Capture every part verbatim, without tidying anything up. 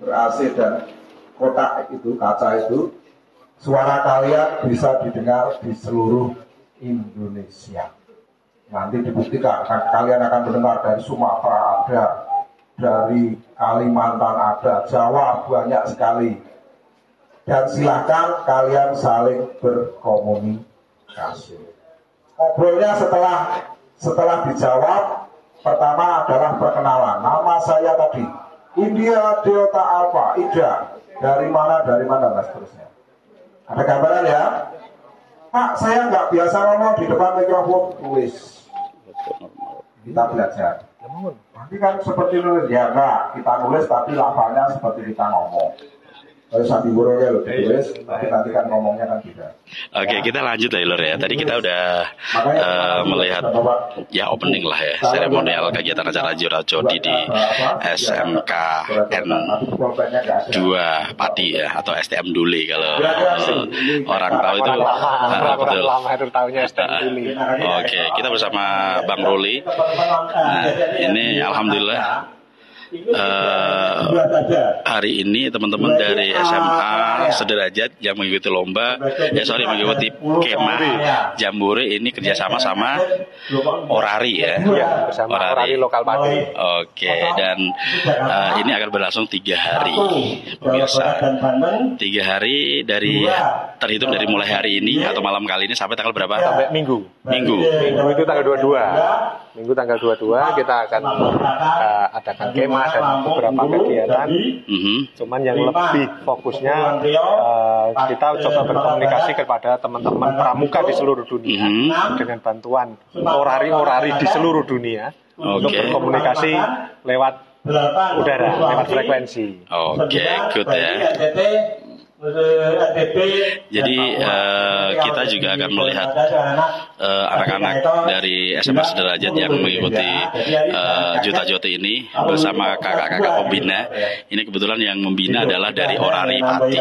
ber-A C dan kotak itu, kaca itu, suara kalian bisa didengar di seluruh Indonesia. Nanti dibuktikan, kalian akan mendengar dari Sumatera ada, dari Kalimantan ada, Jawa banyak sekali. Dan silakan kalian saling berkomunikasi. Ngobrolnya setelah setelah dijawab, pertama adalah perkenalan. Nama saya tadi India Delta Alpha, Ida. Dari mana, dari mana, dan seterusnya. Ada gambaran ya? Pak, saya nggak biasa ngomong di depan mikrofon. Tulis. Kita belajar. Nanti kan seperti nulis, ya enggak. Kita nulis tapi lafalnya seperti kita ngomong. Kalau sambil burungnya loh ditulis, tapi nanti kan ngomongnya kan tidak. Oke, ya. Kita lanjut ya Lur ya. Tadi kita udah uh, melihat ya opening lah ya, seremonial kegiatan acara Jurajodi di S M K N dua Pati ya, atau S T M Duli kalau uh, orang tahu itu. Uh, betul. Lama itu tahunya S T M Duli. Uh, Oke, kita bersama Bang Ruli. Nah, ini alhamdulillah. Uh, hari ini teman-teman dari S M A Sederajat yang mengikuti lomba, ya sorry mengikuti kemah Jambore ini kerjasama sama Orari ya, ya bersama Orari, Orari lokal Pati. Oke, dan uh, ini akan berlangsung tiga hari, pemirsa. Tiga hari dari terhitung dari mulai hari ini atau malam kali ini sampai tanggal berapa? Sampai Minggu. Minggu. Minggu itu tanggal dua puluh dua. Minggu tanggal dua puluh dua kita akan uh, adakan kemah dan beberapa kegiatan. Mm-hmm. Cuman yang lebih fokusnya uh, kita coba berkomunikasi kepada teman-teman pramuka di seluruh dunia, mm-hmm. dengan bantuan orari-orari di seluruh dunia, okay. Untuk berkomunikasi lewat udara, lewat frekuensi. Oke, okay, good ya. Jadi uh, kita juga akan melihat uh, anak-anak dari S M A Sederajat yang mengikuti uh, Juta Joti ini bersama kakak-kakak pembina. Ini kebetulan yang membina adalah dari Orari Pati.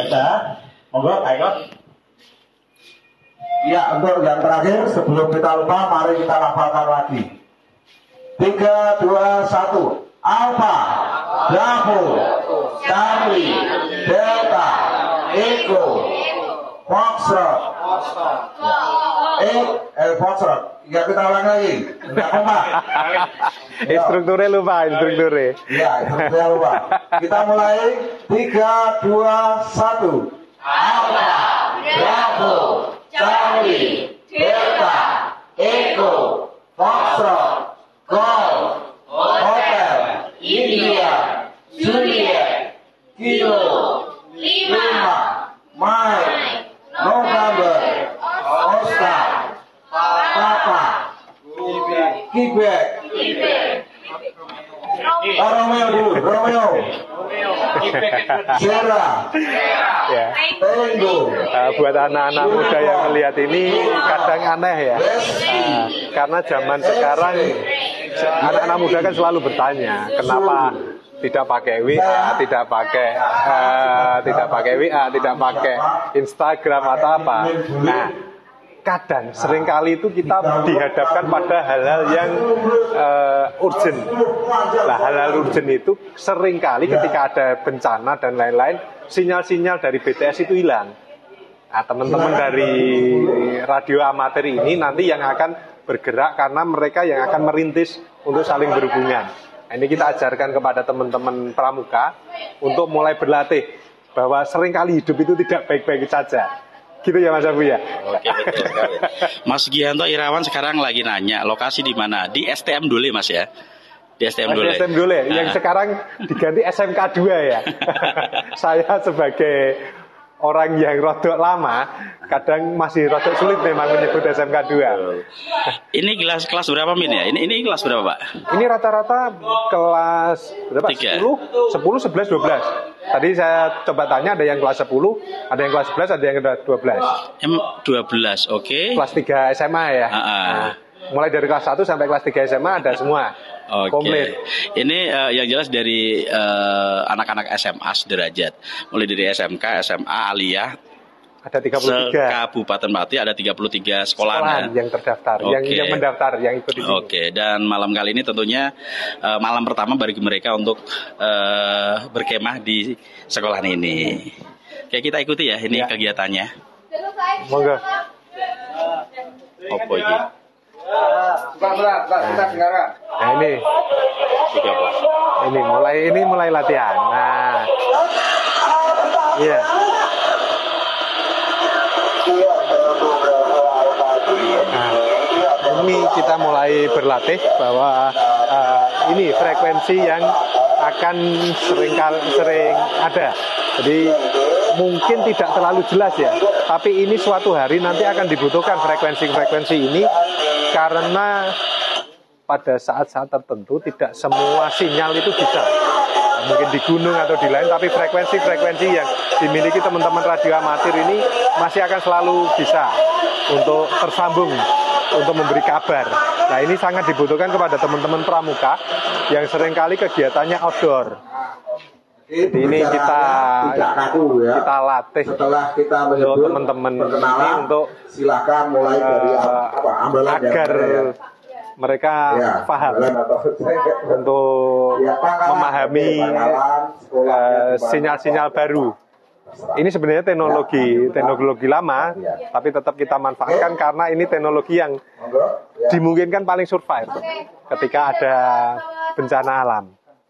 Ya, untuk yang terakhir sebelum kita lupa, mari kita lafalkan lagi. Tiga, dua, satu. Alpha, Bravo, Charlie, Delta, Echo, Foxtrot, eh, eh Foxtrot. Ya kita ulang lagi. Enggak kompak. Instrukturnya lupa, instrukturnya. Iya, instrukturnya lupa. Kita mulai tiga, dua, satu. Alpha, Bravo, Charlie, Delta, Echo, Foxtrot, Golf, Hotel, India, Juliet, Kilo, Lima, Mike, November, Oscar, Papa, Quebec, oh, Romeo dulu, Romeo, Sierra, ya. Tango. Uh, buat anak-anak muda yang melihat ini kadang aneh ya, uh, karena zaman sekarang anak-anak muda kan selalu bertanya kenapa tidak pakai W A, tidak pakai uh, tidak pakai W A, tidak pakai Instagram atau apa. Nah, kadang seringkali itu kita dihadapkan pada hal-hal yang uh, urgent. Nah, hal-hal urgent itu seringkali ketika ada bencana dan lain-lain, sinyal-sinyal dari B T S itu hilang. Nah, teman-teman dari radio amatir ini nanti yang akan bergerak karena mereka yang akan merintis untuk saling berhubungan. Nah, ini kita ajarkan kepada teman-teman pramuka untuk mulai berlatih bahwa seringkali hidup itu tidak baik-baik saja. Gitu ya Mas Abu ya. Oke, betul sekali. Mas Gianto Irawan sekarang lagi nanya lokasi di mana? Di S T M Dole Mas ya. Di S T M Dole. Di S T M Dole nah. Yang sekarang diganti S M K dua ya. Saya sebagai orang yang rodok lama kadang masih rodok sulit memang menyebut S M K dua. Ini kelas kelas berapa Min ya? Ini ini kelas berapa Pak? Ini rata-rata kelas berapa? sepuluh, sepuluh, sebelas, dua belas. Tadi saya coba tanya ada yang kelas sepuluh, ada yang kelas sebelas, ada yang kelas dua belas. M dua belas, oke. Okay. Kelas tiga S M A ya. Uh-uh. Nah, mulai dari kelas satu sampai kelas tiga S M A ada semua. Oke. Okay. Ini uh, yang jelas dari uh, anak-anak S M A Sederajat. Mulai dari S M K, S M A, Aliyah, Ada tiga puluh tiga. Se-Kabupaten Pati ada tiga puluh tiga sekolahan yang terdaftar, Oke. yang, yang mendaftar, yang ikut di sini. Oke, dan malam kali ini tentunya uh, malam pertama bagi mereka untuk uh, berkemah di sekolah ini. Oke, kita ikuti ya ini ya. kegiatannya. Monggo. Opo iki? Nah ini, ini mulai ini mulai latihan. Nah, iya. Nah, ini kita mulai berlatih bahwa uh, ini frekuensi yang akan sering sering ada. Jadi mungkin tidak terlalu jelas ya, tapi ini suatu hari nanti akan dibutuhkan frekuensi-frekuensi ini karena pada saat-saat tertentu tidak semua sinyal itu bisa. Mungkin di gunung atau di lain, tapi frekuensi-frekuensi yang dimiliki teman-teman radio amatir ini masih akan selalu bisa untuk tersambung, untuk memberi kabar. Nah ini sangat dibutuhkan kepada teman-teman pramuka yang seringkali kegiatannya outdoor. Jadi ini kita kaku, ya. kita latih setelah kita untuk teman-teman ini untuk silakan mulai dari uh, apa, ambalan agar ya. mereka ya, paham untuk ya, pangkalan, memahami sinyal-sinyal uh, baru. Ini sebenarnya teknologi teknologi lama, ya. tapi tetap kita manfaatkan karena ini teknologi yang ya. dimungkinkan paling survive ketika ada bencana alam.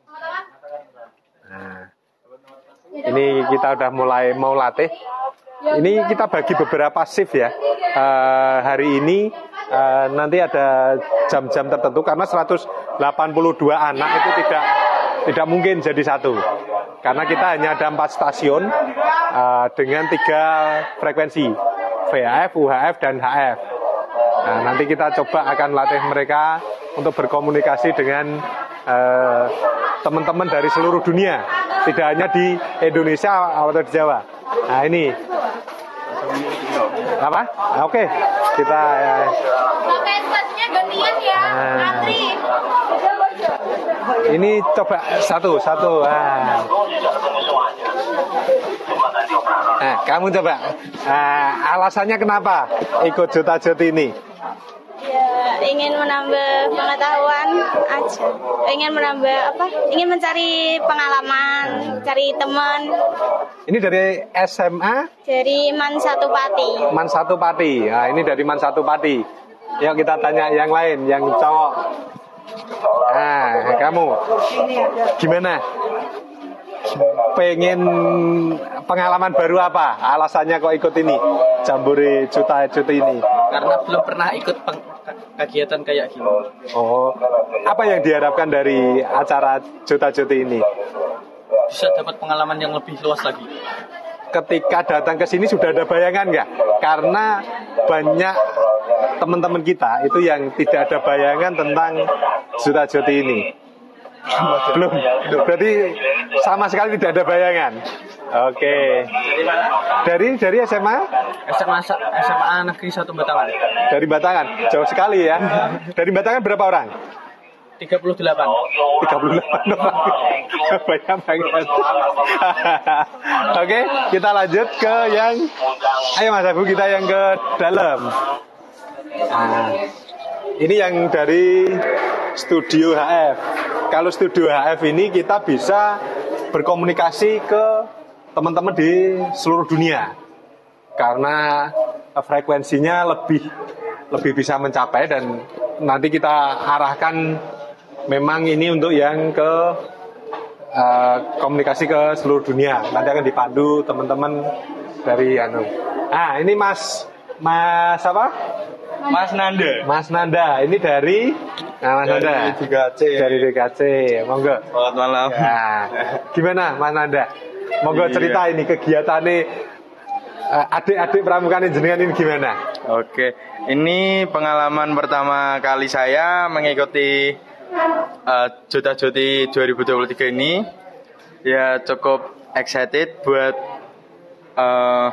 Nah, ini kita udah mulai mau latih. Ini kita bagi beberapa shift ya. Uh, hari ini uh, nanti ada jam-jam tertentu karena seratus delapan puluh dua anak itu tidak tidak mungkin jadi satu. Karena kita hanya ada empat stasiun uh, dengan tiga frekuensi, V H F, U H F, dan H F. Nah, nanti kita coba akan latih mereka untuk berkomunikasi dengan uh, teman-teman dari seluruh dunia, tidak hanya di Indonesia atau di Jawa. Nah ini apa? Oke, okay. kita. Uh, gantian ya, antri. Ini coba satu satu. Nah, nah kamu coba. Nah, alasannya kenapa ikut Jota Joti ini? Ya, ingin menambah pengetahuan aja. Ingin menambah apa? Ingin mencari pengalaman, cari teman. Ini dari S M A? Dari Man Satu Pati. Man Satu Pati. Nah, ini dari Man Satu Pati. Yuk kita tanya yang lain, yang cowok. Nah, kamu gimana? Pengen pengalaman baru apa? Alasannya kok ikut ini? Jambore Jota Joti ini? Karena belum pernah ikut peng- kegiatan kayak gini. Oh, apa yang diharapkan dari acara Jota Joti ini? Bisa dapat pengalaman yang lebih luas lagi. Ketika datang ke sini sudah ada bayangan nggak? Karena banyak teman-teman kita itu yang tidak ada bayangan tentang Jota Joti ini. Belum, berarti sama sekali tidak ada bayangan. Oke. Dari dari S M A? S M A S M A Negeri satu Batangan. Dari Batangan, jauh sekali ya. Dari Batangan berapa orang? tiga puluh delapan. tiga puluh delapan orang. Banyak banget. Oke, kita lanjut ke yang ayo Mas Abu, kita yang ke dalam. Nah, ini yang dari Studio H F. Kalau Studio H F ini kita bisa berkomunikasi ke teman-teman di seluruh dunia. Karena frekuensinya lebih lebih bisa mencapai dan nanti kita arahkan memang ini untuk yang ke uh, komunikasi ke seluruh dunia. Nanti akan dipandu teman-teman dari anu. Ah, ini Mas Mas apa? Mas Nanda. Mas Nanda, ini dari nah, Mas dari Nanda. D K C. Dari D K C. Monggo. Selamat malam. Nah, gimana Mas Nanda? Monggo cerita ini kegiatannya uh, adik-adik pramuka jenengan ini gimana? Oke, ini pengalaman pertama kali saya mengikuti uh, Jota Joti dua ribu dua puluh tiga ini. Ya cukup excited buat uh,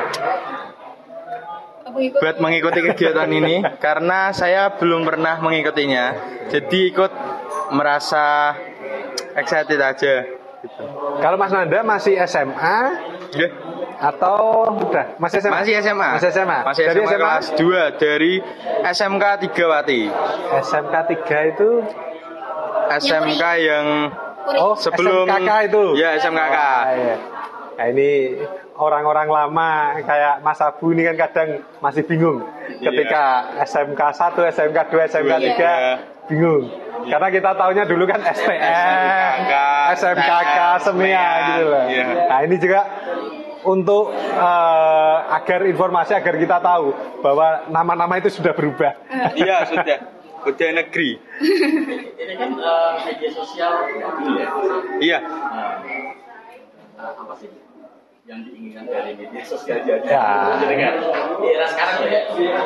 buat mengikuti kegiatan ini karena saya belum pernah mengikutinya. Jadi ikut merasa excited aja gitu. Kalau Mas Nanda masih S M A, yeah. atau udah masih S M A? Masih S M A. Masih S M A. Masih dari S M A, S M A kelas dua dari S M K tiga Wati. S M K tiga itu S M K yang oh sebelum S M K K itu. Ya, S M K K. Oh, iya. Nah, ini orang-orang lama kayak Mas Abu ini kan kadang masih bingung ketika S M K satu, S M K dua, S M K tiga Iya. bingung. Karena kita taunya dulu kan S T M, S M K K, Semia gitu loh. Iya. Nah, ini juga untuk uh, agar informasi agar kita tahu bahwa nama-nama itu sudah berubah. Iya, sudah. Udah negeri. Ini kan uh, media sosial ya. Iya. Nah, apa sih yang diinginkan dari media sosial jadi? Ya. Jadi kan di era sekarang ya.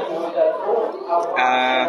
Uh,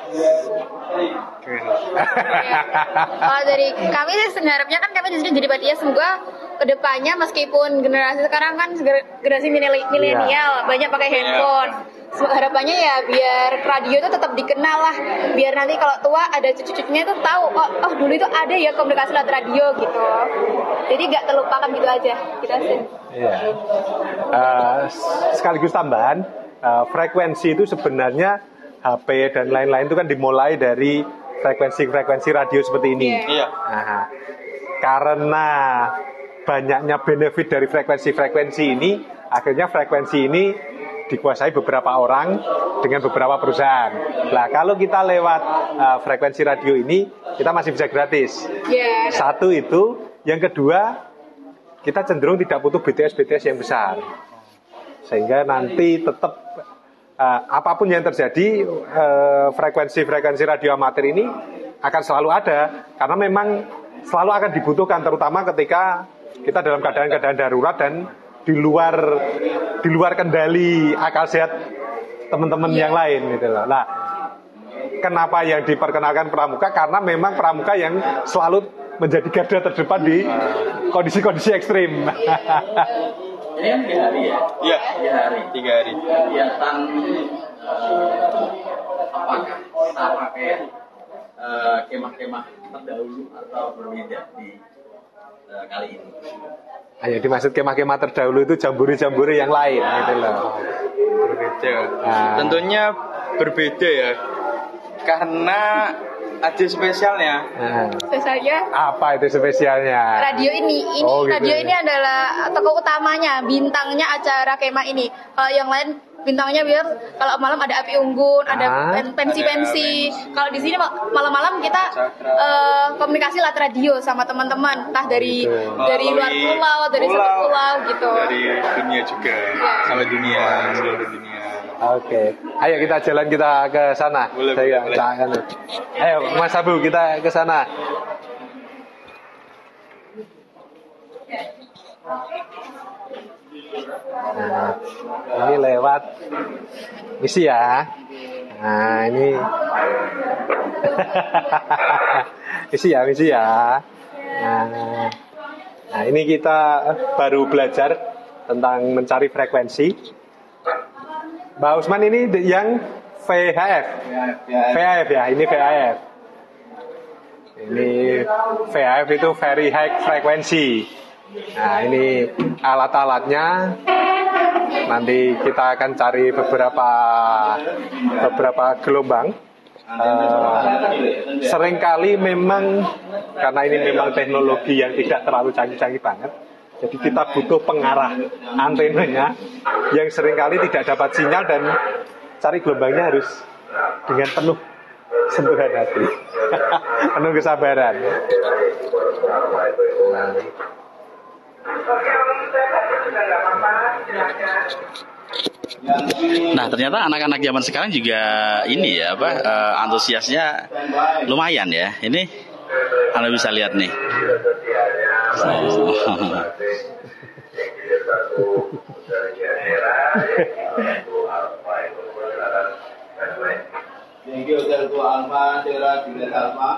Kalau dari kami sih sebenarnya kan kami di sini jadi panitia, semoga kedepannya meskipun generasi sekarang kan generasi milenial Iya. banyak pakai handphone, harapannya ya biar radio itu tetap dikenal lah, biar nanti kalau tua ada cucu-cucunya itu tahu oh, oh dulu itu ada ya komunikasi lewat radio gitu, jadi nggak terlupakan gitu aja kita sih. Iya. Uh, sekaligus tambahan, uh, frekuensi itu sebenarnya H P dan lain-lain itu kan dimulai dari frekuensi-frekuensi radio seperti ini. Iya. Nah, karena banyaknya benefit dari frekuensi-frekuensi ini, akhirnya frekuensi ini dikuasai beberapa orang dengan beberapa perusahaan. Nah, kalau kita lewat uh, frekuensi radio ini, kita masih bisa gratis. Yeah. Satu itu, yang kedua, kita cenderung tidak butuh B T S-B T S yang besar. Sehingga nanti tetap uh, apapun yang terjadi, uh, frekuensi-frekuensi radio amatir ini akan selalu ada, karena memang selalu akan dibutuhkan, terutama ketika kita dalam keadaan-keadaan darurat dan di luar di luar kendali akal sehat teman-teman yang lain gitu loh. Nah, kenapa yang diperkenalkan pramuka? Karena memang pramuka yang selalu menjadi garda terdepan di kondisi-kondisi ekstrim. Ini kan tiga hari ya? Iya. Tiga hari. Tiga hari. Kegiatan uh, apakah kita pakai uh, kemah-kemah terdahulu atau berbeda di uh, kali ini? Ayo dimaksud kemah-kemah terdahulu itu jamburi-jamburi yang lain gitu loh. Berbeda. Nah. Tentunya berbeda ya. Karena ada spesialnya. Nah, Spesialnya apa itu spesialnya? radio ini, ini Oh, gitu. radio ini adalah tokoh utamanya, bintangnya acara kemah ini. Kalau yang lain bintangnya biar kalau malam ada api unggun, Ah, ada pen- pensi-pensi. Kalau di sini mal- malam-malam kita eh, komunikasi lewat radio sama teman-teman, entah dari Gitu. dari luar pulau, dari satu pulau gitu. Dari dunia juga. Sama dunia, seluruh dunia. Oke, ayo kita jalan kita ke sana. Boleh, Saya boleh, jangan. Ayo Mas Abu kita ke sana. Nah, ini lewat misi ya. Nah, ini misi ya, misi ya. Nah, nah, ini kita baru belajar tentang mencari frekuensi. Mbak Usman ini yang V H F. V H F ya, ini V H F. Ini V H F itu very high frequency. Nah, ini alat-alatnya. Nanti kita akan cari beberapa beberapa gelombang. Uh, seringkali memang karena ini memang teknologi yang tidak terlalu canggih-canggih banget, jadi kita butuh pengarah antenanya yang seringkali tidak dapat sinyal dan cari gelombangnya harus dengan penuh sentuhan hati, penuh kesabaran. Nah. Nah, ternyata anak-anak zaman sekarang juga ini ya apa eh, antusiasnya lumayan ya. Ini Anda bisa lihat nih. Oh. Tinggi Hotel Tua Alfa, daerah Juliet Alfa.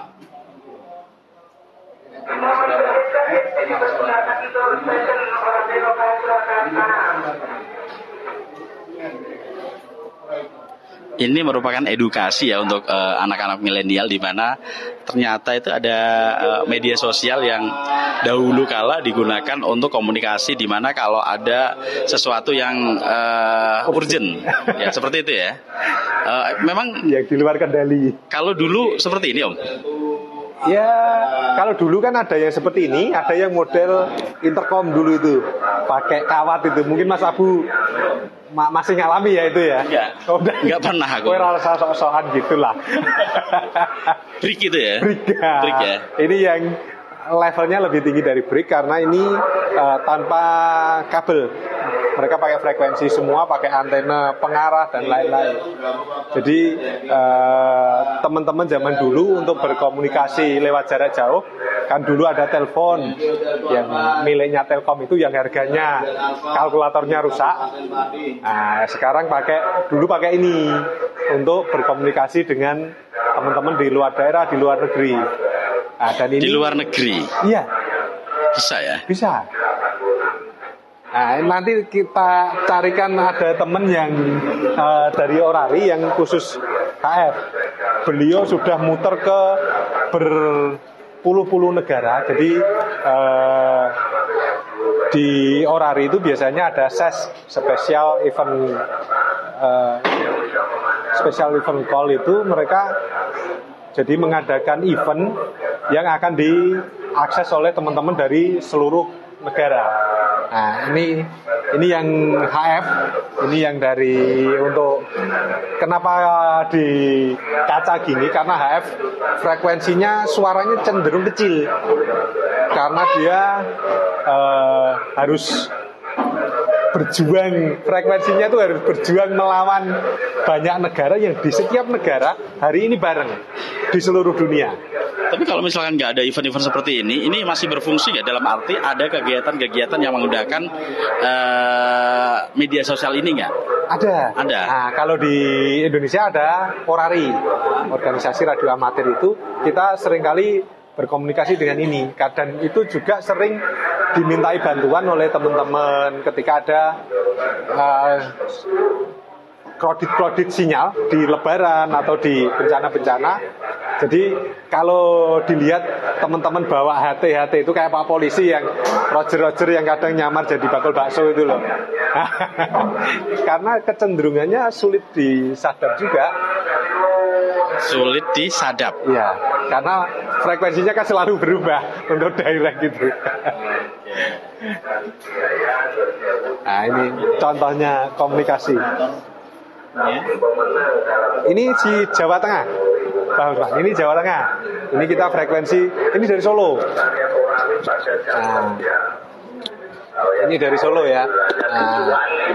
ini merupakan edukasi ya untuk uh, anak-anak milenial, di mana ternyata itu ada uh, media sosial yang dahulu kala digunakan untuk komunikasi, di mana kalau ada sesuatu yang uh, urgent ya seperti itu ya. Uh, memang yang di luar kendali. Kalau dulu seperti ini Om. Ya, kalau dulu kan ada yang seperti ini, ada yang model intercom dulu itu, pakai kawat itu. Mungkin Mas Abu ma- masih ngalami ya itu ya? Enggak, oh, enggak pernah aku. Kowe rasa sok-sokan gitulah. Brick itu ya? Brick ya. Brick ya. Ini yang levelnya lebih tinggi dari brick karena ini uh, tanpa kabel. Mereka pakai frekuensi semua, pakai antena pengarah dan lain-lain. Jadi uh, teman-teman zaman dulu untuk berkomunikasi lewat jarak jauh, kan dulu ada telepon yang miliknya Telkom itu yang harganya kalkulatornya rusak. Nah, sekarang pakai dulu pakai ini untuk berkomunikasi dengan teman-teman di luar daerah, di luar negeri. Nah, dan ini, di luar negeri? Iya. Bisa ya? Bisa. Nah, nanti kita carikan ada teman yang uh, dari Orari yang khusus H F. Beliau sudah muter ke berpuluh-puluh negara. Jadi uh, di Orari itu biasanya ada S E S, special event uh, special event call itu mereka jadi mengadakan event yang akan diakses oleh teman-teman dari seluruh negara. Nah, ini ini yang H F, ini yang dari untuk kenapa di kaca gini, karena H F frekuensinya suaranya cenderung kecil karena dia uh, harus berjuang, frekuensinya itu harus berjuang melawan banyak negara yang di setiap negara hari ini bareng di seluruh dunia. Tapi kalau misalkan nggak ada event-event seperti ini, ini masih berfungsi nggak dalam arti ada kegiatan-kegiatan yang menggunakan uh, media sosial ini nggak? Ada. Ada. Nah, kalau di Indonesia ada Orari, organisasi radio amatir itu kita seringkali berkomunikasi dengan ini. Dan itu juga sering dimintai bantuan oleh teman-teman ketika ada uh, kredit-kredit sinyal di lebaran atau di bencana-bencana. Jadi kalau dilihat teman-teman bawa H T H T itu kayak Pak Polisi yang Roger-Roger yang kadang nyamar jadi bakul bakso itu loh. Karena kecenderungannya sulit disadap juga. Sulit disadap. Iya, karena frekuensinya kan selalu berubah untuk daerah gitu. Nah, ini contohnya komunikasi. Ini si Jawa Tengah, Pak. Ini Jawa Tengah. Ini kita frekuensi. Ini dari Solo. Nah, ini dari Solo ya. Nah,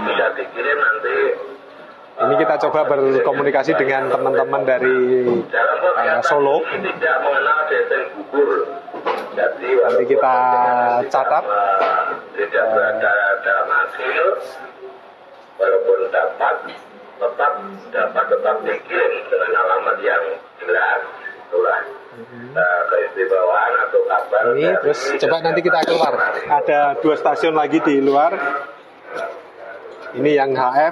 ini kita coba berkomunikasi dengan teman-teman dari uh, Solo. Nanti kita catat. Walaupun dapat tetap dapat tetap dikirim dengan alamat yang jelas, itulah uh, keistimewaan atau kabar. Ini terus coba nanti kita keluar. Ada dua stasiun lagi di luar. Ini yang H F.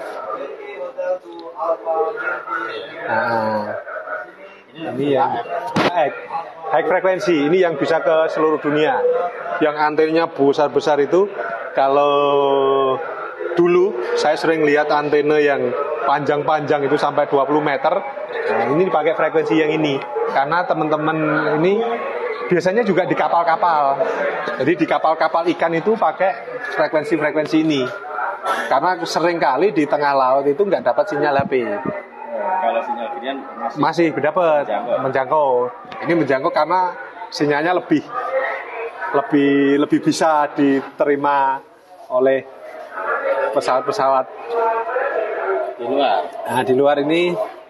Nah, ini yang high, high frekuensi. Ini yang bisa ke seluruh dunia. Yang antenanya besar-besar itu, kalau dulu saya sering lihat antena yang panjang-panjang itu sampai dua puluh meter. Nah, ini dipakai frekuensi yang ini. Karena teman-teman ini biasanya juga di kapal-kapal. Jadi di kapal-kapal ikan itu pakai frekuensi-frekuensi ini. Karena sering kali di tengah laut itu nggak dapat sinyal H P. Kalau sinyal ginian masih, masih dapat menjangkau. menjangkau. Ini menjangkau karena sinyalnya lebih lebih lebih bisa diterima oleh pesawat-pesawat di luar. Nah, di luar ini.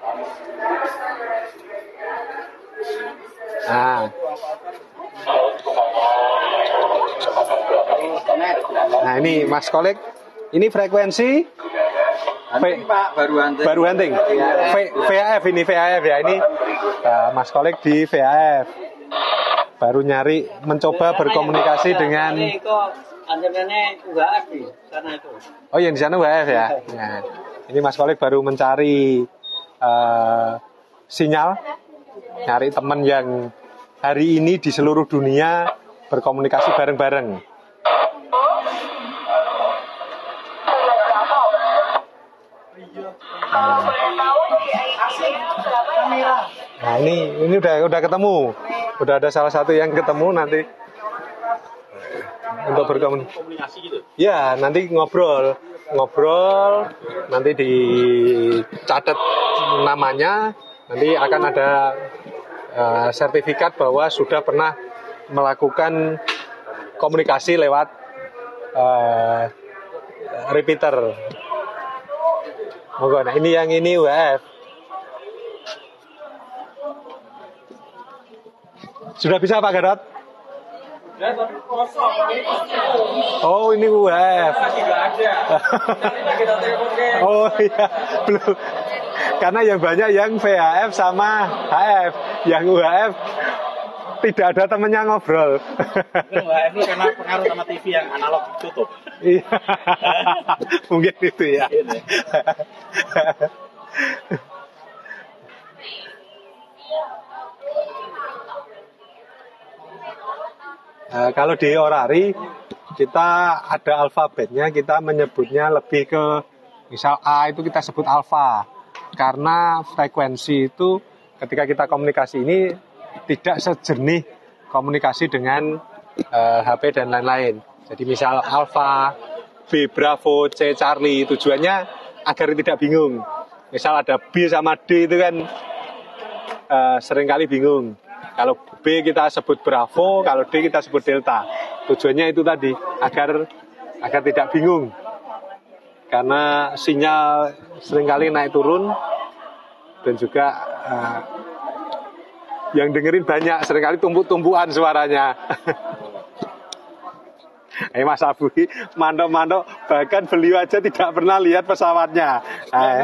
Nah. Nah, ini Mas Kolek. Ini frekuensi Hunting, Pak, baru hunting. Baru hunting. V, V A F ini V A F ya ini. Nah, Mas Kolek di V A F. Baru nyari mencoba berkomunikasi dengan. Oh, yang di sana U H F ya. Nah, ini Mas Kolek baru mencari uh, sinyal, nyari teman yang hari ini di seluruh dunia berkomunikasi bareng-bareng. Nah ini ini udah udah ketemu, udah ada salah satu yang ketemu nanti untuk berkomunikasi gitu. Ya nanti ngobrol, ngobrol, nanti dicatat namanya, nanti akan ada uh, sertifikat bahwa sudah pernah melakukan komunikasi lewat uh, repeater. Monggo, nah ini yang ini U H F. Sudah bisa Pak Garot? Oh ini U H F. Oh iya, belum. Karena yang banyak yang V H F sama H F. Yang U H F tidak ada temennya ngobrol. U H F itu karena pengaruh sama T V yang analog tutup. Iya. Mungkin itu ya. Nah, kalau di orari kita ada alfabetnya, kita menyebutnya lebih ke misal A itu kita sebut alfa karena frekuensi itu ketika kita komunikasi ini tidak sejernih komunikasi dengan uh, H P dan lain-lain. Jadi misal alfa, B Bravo, C Charlie, tujuannya agar tidak bingung. Misal ada B sama D itu kan uh, seringkali bingung. Kalau B kita sebut Bravo, kalau D kita sebut Delta. Tujuannya itu tadi, agar agar tidak bingung. Karena sinyal seringkali naik turun dan juga uh, yang dengerin banyak, seringkali tumpuk-tumpuan suaranya. Eh Mas Abu, mandok-mandok bahkan beliau aja tidak pernah lihat pesawatnya. Eh.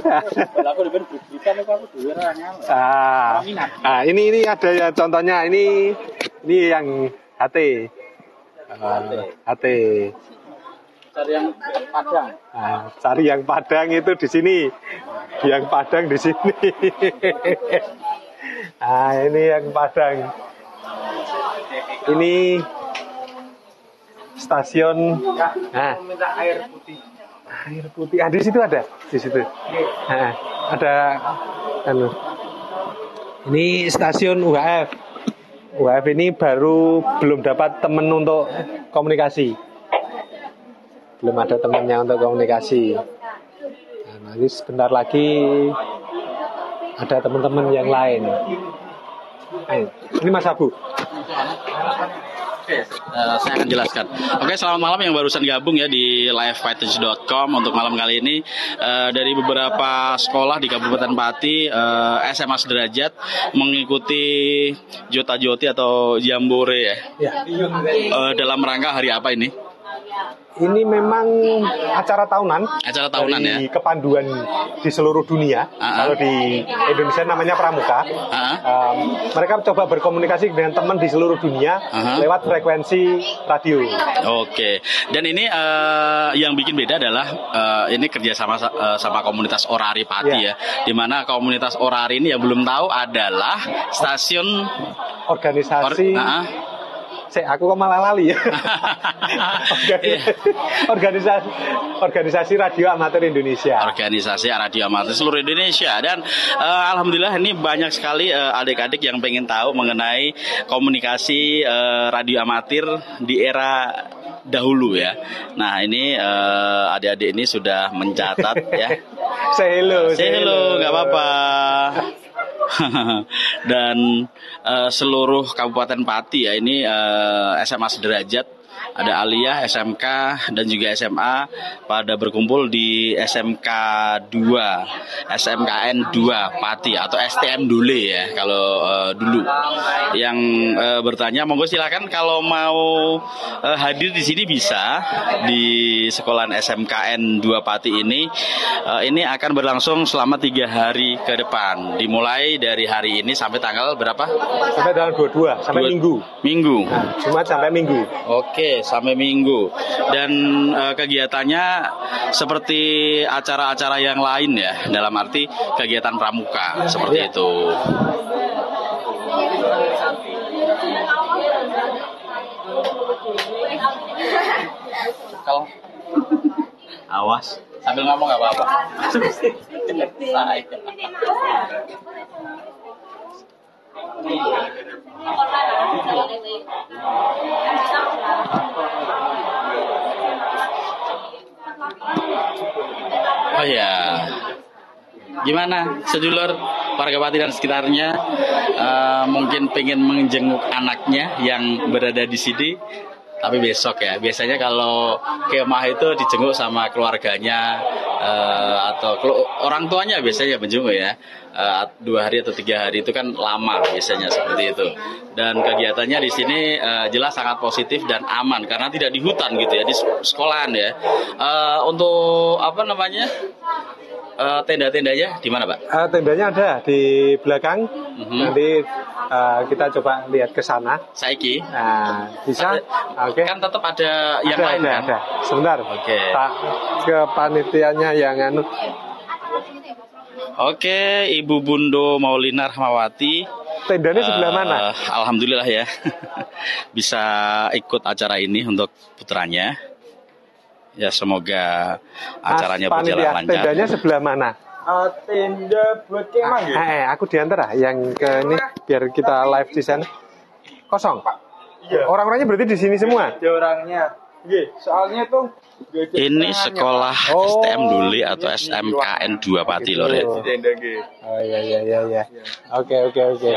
Ah, ah, ini ini ada ya contohnya, ini ini yang H T, uh, H T. Cari yang Padang. Nah, cari yang Padang itu di sini, yang Padang di sini. Ah, ini yang Padang. Ini stasiun. Nah, air putih. Air putih. Ah, di situ ada, di situ. Nah, ada. Anu. Ini stasiun U H F. U H F ini baru belum dapat teman untuk komunikasi. Belum ada temannya untuk komunikasi. Nah, nanti sebentar lagi ada teman-teman yang lain. Ayo, ini Mas Abu. Oke, uh, saya akan jelaskan. Oke, selamat malam yang barusan gabung ya di live fighters dot com untuk malam kali ini uh, dari beberapa sekolah di Kabupaten Pati, uh, S M A Sederajat mengikuti Jota Joti atau Jambore ya. Ya. Uh, dalam rangka hari apa ini? Ini memang acara tahunan. Acara tahunan dari ya. Kepanduan di seluruh dunia. Uh-huh. Kalau di Indonesia namanya Pramuka. Uh-huh. Um, mereka coba berkomunikasi dengan teman di seluruh dunia uh-huh. lewat frekuensi radio. Oke. Dan ini uh, yang bikin beda adalah uh, ini kerjasama uh, sama komunitas Orari Pati yeah. ya. Di mana komunitas Orari ini yang belum tahu adalah stasiun organisasi. Or, uh-huh. Aku kok malah lali ya. organisasi organisasi radio amatir Indonesia. Organisasi radio amatir seluruh Indonesia dan uh, alhamdulillah ini banyak sekali uh, adik-adik yang pengen tahu mengenai komunikasi uh, radio amatir di era dahulu ya. Nah ini uh, adik-adik ini sudah mencatat ya. Say hello, say hello, nggak apa-apa. Dan uh, seluruh Kabupaten Pati ya ini uh, S M A Sederajat, ada Aliyah, S M K dan juga S M A pada berkumpul di S M K dua, S M K N dua Pati atau S T M Dule ya kalau uh, dulu. Yang uh, bertanya monggo silakan kalau mau uh, hadir di sini bisa di sekolahan S M K N dua Pati ini. Uh, ini akan berlangsung selama tiga hari ke depan. Dimulai dari hari ini sampai tanggal berapa? Sampai tanggal dua puluh dua sampai dua, Minggu. Minggu. Nah, Jumat sampai Minggu. Oke, sampai Minggu. Dan uh, kegiatannya seperti acara-acara yang lain ya, dalam arti kegiatan pramuka seperti itu. Kalau awas sambil ngomong nggak apa-apa. Oh ya, gimana sedulur warga Pati dan sekitarnya uh, mungkin pengen menjenguk anaknya yang berada di sini? Tapi besok ya, biasanya kalau kemah itu dijenguk sama keluarganya uh, atau orang tuanya biasanya menjenguk ya, uh, dua hari atau tiga hari itu kan lama biasanya seperti itu. Dan kegiatannya di sini uh, jelas sangat positif dan aman karena tidak di hutan gitu ya, di sekolahan ya. Uh, untuk apa namanya? Uh, tenda-tendanya di mana, Pak? Uh, tendanya ada di belakang. Mm-hmm. Nanti uh, kita coba lihat ke sana. Saiki. Nah, bisa? Oke. Okay. Kan tetap ada yang ada, lain ada, kan? Ada. Sebentar. Oke. Okay. Tak ke panitianya yang anu. Oke, okay, Ibu Bundo Maulina Rahmawati. Tendanya uh, sebelah mana? Alhamdulillah ya. Bisa ikut acara ini untuk putranya. Ya semoga acaranya Mas, berjalan lancar. Tendanya sebelah mana? Uh, tenda buat kemah ya? Eh, aku diantar ah, yang ke ini biar kita live di sana. Kosong. Iya. Orang-orangnya berarti di sini semua. Ada orangnya. Iya. Soalnya tuh ini sekolah oh, S T M Duli atau S M K N dua Pati lor ya. Oh iya iya iya iya. Oke oke oke.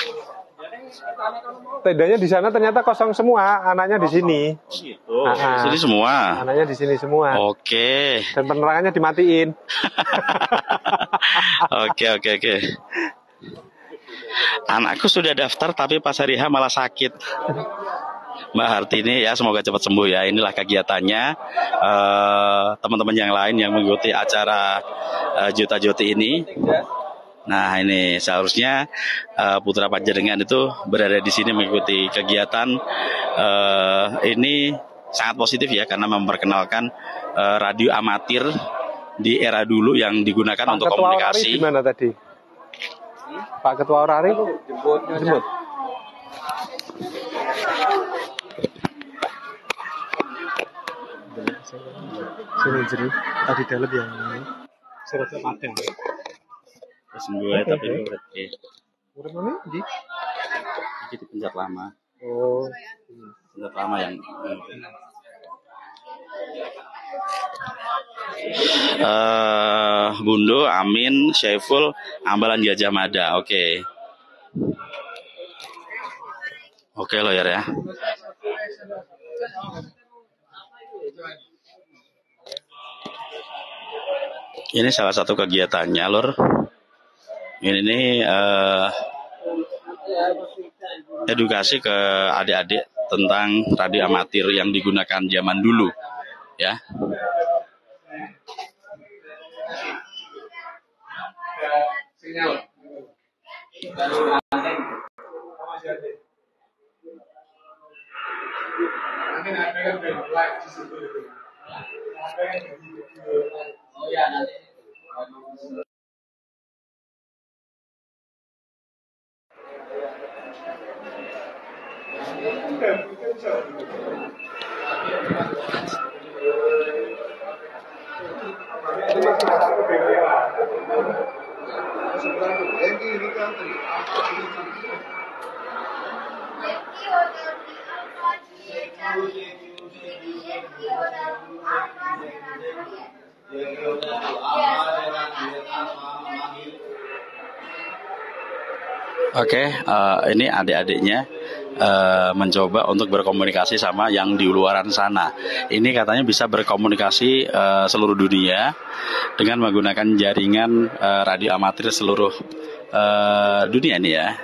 Tendanya di sana ternyata kosong semua, anaknya di sini. Oh, di sini semua. Anaknya di sini semua. Oke. Dan penerangannya dimatiin. Oke oke oke. Anakku sudah daftar tapi pas hari H malah sakit. Mbak Hartini ya, semoga cepat sembuh ya. Inilah kegiatannya uh, teman-teman yang lain yang mengikuti acara uh, Jota Joti ini. Nah ini seharusnya uh, Putra Panjenengan itu berada di sini mengikuti kegiatan uh, ini sangat positif ya, karena memperkenalkan uh, radio amatir di era dulu yang digunakan Pak untuk Ketua komunikasi. Orari di mana tadi? Pak Ketua Orari jemput jemput. Sini jadi tadi dalam yang ini surat Padang. Sembuh tapi urut ya. Urut mana? Di? Itu penjat lama. Oh, penjat lama yang. Uh, Bundo, Amin, Syaiful, Ambalan Gajah Mada. Oke. Okay. Oke okay, lawyer ya. Ini salah satu kegiatannya lor. Ini uh, edukasi ke adik-adik tentang radio amatir yang digunakan zaman dulu, ya. Oh ya nanti. Oke, okay, uh, ini adik-adiknya uh, mencoba untuk berkomunikasi sama yang di luaran sana. Ini katanya bisa berkomunikasi uh, seluruh dunia dengan menggunakan jaringan uh, radio amatir seluruh uh, dunia ini ya.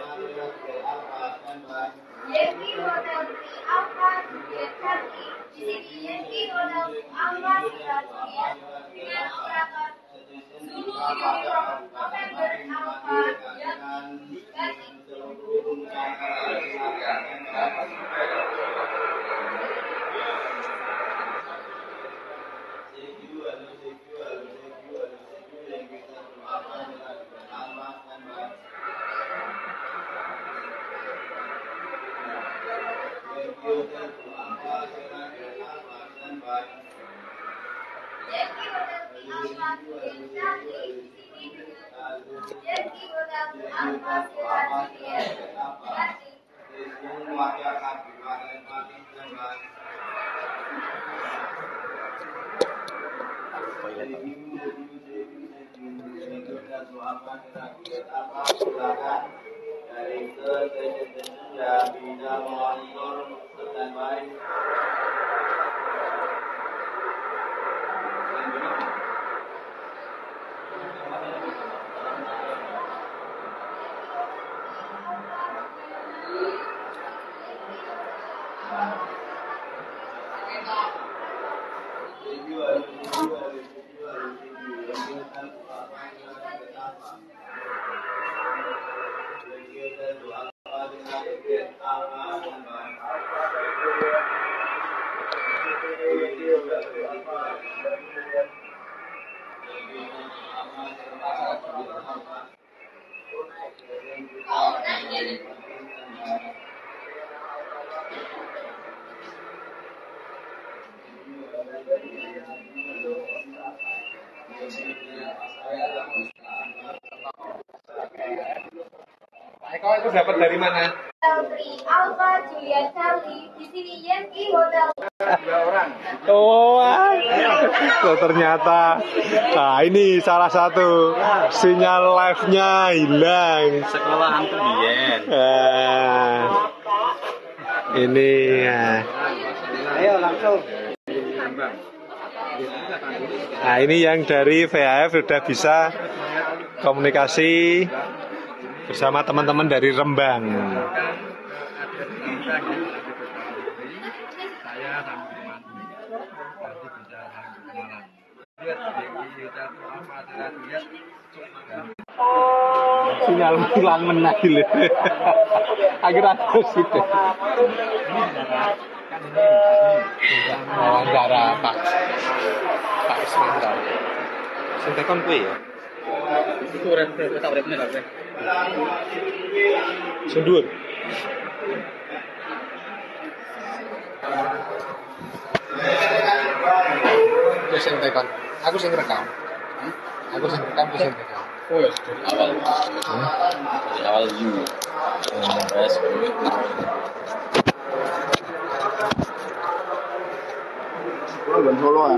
Eko itu dapat dari mana? Alfa Julian Charlie di sini Yankee Hotel. Dua orang. Oh, oh, ternyata. Nah, ini salah satu sinyal live-nya hilang. Sekolahan tuh Bian. Nah, ini ya. Ayo langsung. Nah, ini yang dari V H F sudah bisa komunikasi bersama teman-teman dari Rembang. Sinyal hilang menagil. Akhirnya terus gitu. Wawancara Pak Pak Ismanto. Sing tekon kuwi ya. Itu urip tak uripne lho. Sundur. Aku sing tekon. Aku sing rekam. Aku sing rekam, aku sing tekon. Oh ya, awal. Dari awal you. Terus Belum soloan.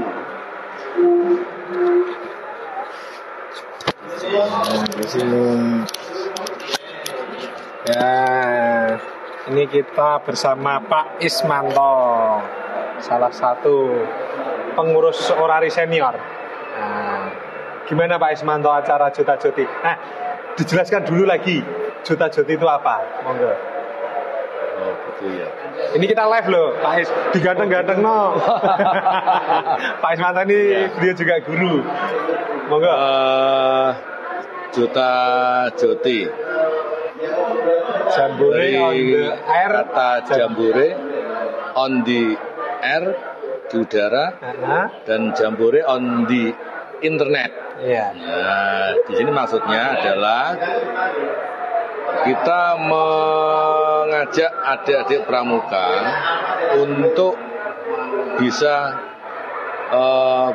Di sini. Ya, ini kita bersama Pak Ismanto, salah satu pengurus orari senior. Nah, gimana Pak Ismanto acara Jota Joti? Nah, dijelaskan dulu lagi, Jota Joti itu apa? Monggo. Oh betul ya. Ini kita live loh, Pak Is, diganteng-ganteng no. Pak Ismanto ini beliau juga guru. Monggo. Uh, Jota Joti. Jambore Dari on the air. Kata jambore on the air, di udara, uh-huh. Dan jambore on the internet. Iya. Nah, di sini maksudnya adalah kita mengajak adik-adik pramuka untuk bisa uh,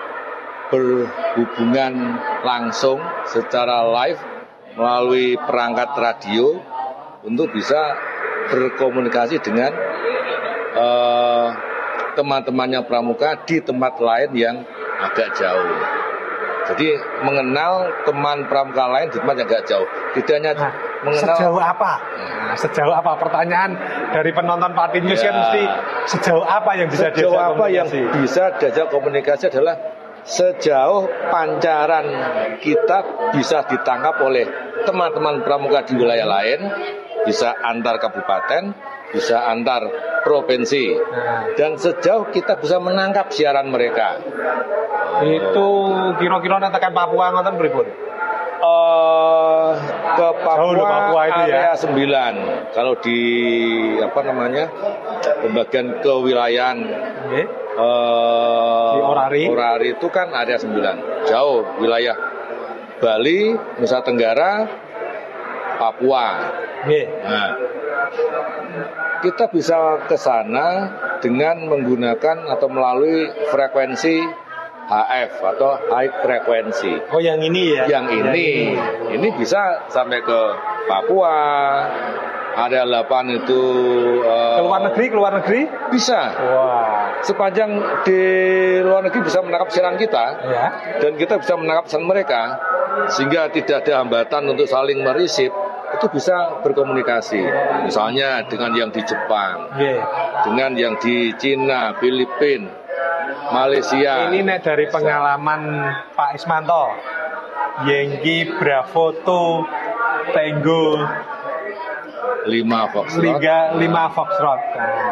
berhubungan langsung secara live melalui perangkat radio untuk bisa berkomunikasi dengan uh, teman-temannya pramuka di tempat lain yang agak jauh. Jadi mengenal teman pramuka lain di tempat yang agak jauh. Tidak hanya nah, mengenal sejauh apa? Nah, sejauh apa? Pertanyaan dari penonton Pati News ya. Kan mesti sejauh apa yang bisa sejauh diajak apa yang bisa diajak komunikasi adalah sejauh pancaran kita bisa ditangkap oleh teman-teman pramuka di wilayah lain, bisa antar kabupaten, bisa antar provinsi, nah. Dan sejauh kita bisa menangkap siaran mereka. Itu kira-kira tekan Papua ngoten pripun? Uh, ke Papua, Papua itu area ya? sembilan. Kalau di apa namanya pembagian kewilayahan Okay. Uh, di Orari. Orari itu kan area sembilan. Jauh wilayah Bali, Nusa Tenggara, Papua. Okay. Nah, kita bisa ke sana dengan menggunakan atau melalui frekuensi H F atau high frekuensi. Oh, yang ini ya? Yang ini, yang ini. ini bisa sampai ke Papua. Ada delapan itu uh, ke luar negeri, ke luar negeri bisa. Wow. Sepanjang di luar negeri bisa menangkap siaran kita, ya. Dan kita bisa menangkap siaran mereka, sehingga tidak ada hambatan untuk saling merisip. Itu bisa berkomunikasi. Misalnya dengan yang di Jepang, yeah. dengan yang di Cina, Filipina, Malaysia. Ini nih dari pengalaman Pak Ismanto. Yankee Bravo two Tango lima Foxtrot. Liga lima Foxtrot.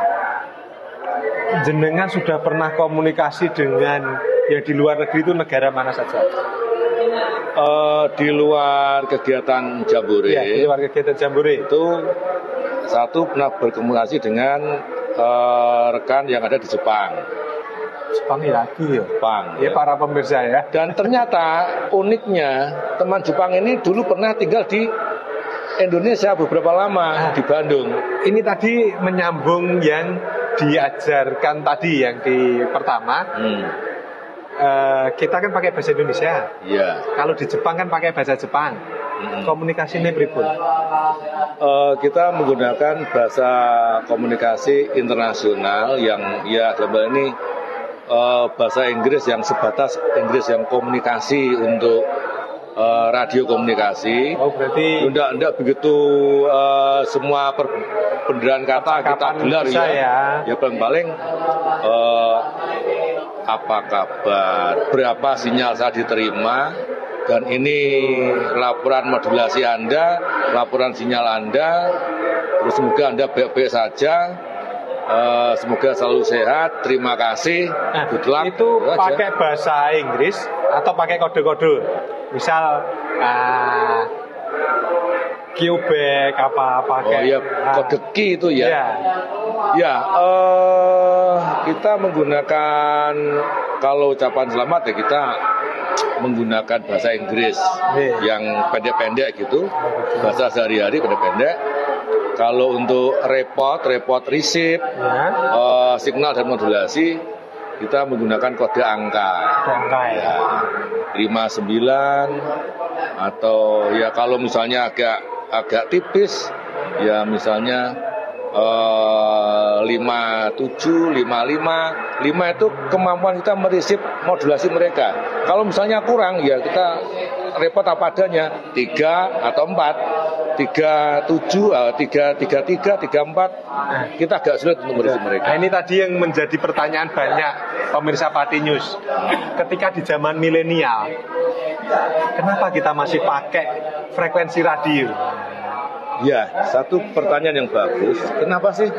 Jenengan sudah pernah komunikasi dengan yang di luar negeri itu negara mana saja? Uh, di luar kegiatan Jambore. Ya, di luar kegiatan Jambore itu satu pernah berkomunikasi dengan uh, rekan yang ada di Jepang. Jepang lagi ya, Jepang. Ya, ya para pemirsa ya. Dan ternyata uniknya teman Jepang ini dulu pernah tinggal di Indonesia beberapa lama, di Bandung. Ini tadi menyambung yang diajarkan tadi yang di pertama. Hmm. Uh, kita kan pakai bahasa Indonesia. Iya. Kalau di Jepang kan pakai bahasa Jepang. Hmm. Komunikasi ini pripun? Uh, kita menggunakan bahasa komunikasi internasional yang ya dalam hal ini uh, bahasa Inggris yang sebatas Inggris yang komunikasi untuk Uh, radio komunikasi. Oh, berarti enggak enggak begitu uh, semua perbedaan kata kita gelar ya. ya. Ya paling-paling uh, apa kabar, berapa sinyal saya diterima, dan ini laporan modulasi Anda, laporan sinyal Anda. Terus semoga Anda baik-baik saja. Uh, semoga selalu sehat. Terima kasih. Nah, good luck. Itu pakai bahasa Inggris atau pakai kode-kode? Misal uh, Q-back apa-apa kayak. Oh ya, kode key itu ya. Ya, ya uh, kita menggunakan kalau ucapan selamat ya kita menggunakan bahasa Inggris yeah. yang pendek-pendek gitu, bahasa sehari-hari pendek-pendek. Kalau untuk report, report receipt, yeah. uh, signal dan modulasi, kita menggunakan kode angka. Angka ya. lima sembilan atau ya kalau misalnya agak agak tipis ya misalnya uh, lima tujuh, lima lima. lima itu kemampuan kita merisip modulasi mereka. Kalau misalnya kurang ya kita repot apa adanya, tiga atau empat. tiga tujuh, tiga tiga tiga, tiga empat, kita agak sulit untuk merisip mereka. Nah, ini tadi yang menjadi pertanyaan banyak pemirsa Pati News. Ketika di zaman milenial, kenapa kita masih pakai frekuensi radio? Ya, satu pertanyaan yang bagus. Kenapa sih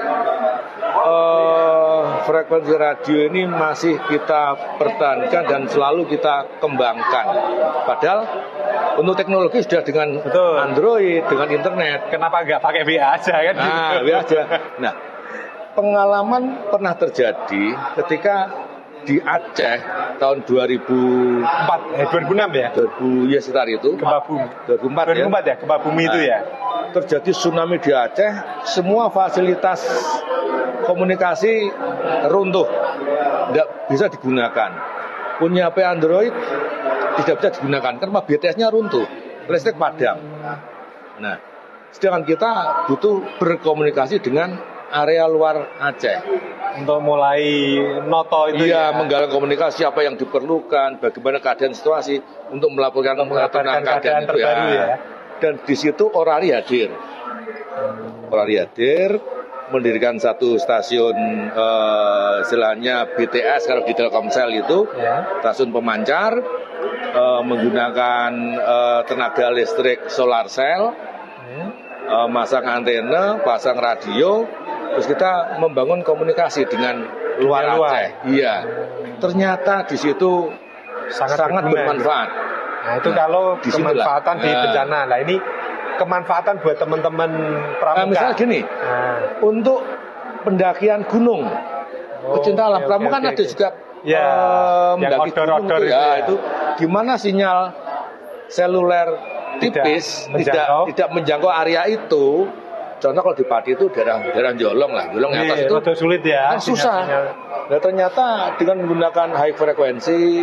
uh, frekuensi radio ini masih kita pertahankan dan selalu kita kembangkan? Padahal untuk teknologi sudah dengan Betul. Android, dengan internet. Kenapa nggak pakai W A aja kan? Nah, W A aja. Nah, pengalaman pernah terjadi ketika di Aceh tahun dua ribu empat, eh, dua ribu enam ya? dua ribu ya sekitar itu. Gempa bumi. dua ribu empat, dua ribu empat ya, ya gempa bumi nah, itu ya. Terjadi tsunami di Aceh, semua fasilitas komunikasi runtuh, tidak bisa digunakan. Punya H P Android tidak bisa digunakan karena B T S-nya runtuh, listrik padam. Nah, sedangkan kita butuh berkomunikasi dengan area luar Aceh untuk mulai noto itu iya, ya, menggalang komunikasi apa yang diperlukan, bagaimana keadaan situasi untuk melaporkan keadaan, keadaan itu terbaru ya. ya. Dan di situ Orari hadir, Orari hadir, mendirikan satu stasiun uh, istilahnya B T S kalau di Telkomsel itu, ya. Stasiun pemancar uh, menggunakan uh, tenaga listrik solar cell, ya. uh, masang antena, pasang radio. Terus kita membangun komunikasi dengan luar Aceh. Iya. Ternyata di situ sangat, sangat bermanfaat. Nah, itu nah, kalau kemanfaatan di nah. bencana. Nah, ini kemanfaatan buat teman-teman pramuka. Nah, misalnya gini. Nah. Untuk pendakian gunung. Oh, pecinta alam. Okay, pramuka okay, kan okay, ada okay. juga ya, uh, mendaki gunung itu, ya, ya. itu gimana sinyal seluler tipis tidak tidak, tidak menjangkau area itu. Contoh kalau di Pati itu daerah daerah Jolong lah, Jolong yang atas itu sulit ya, kan susah. Nah ternyata dengan menggunakan high frekuensi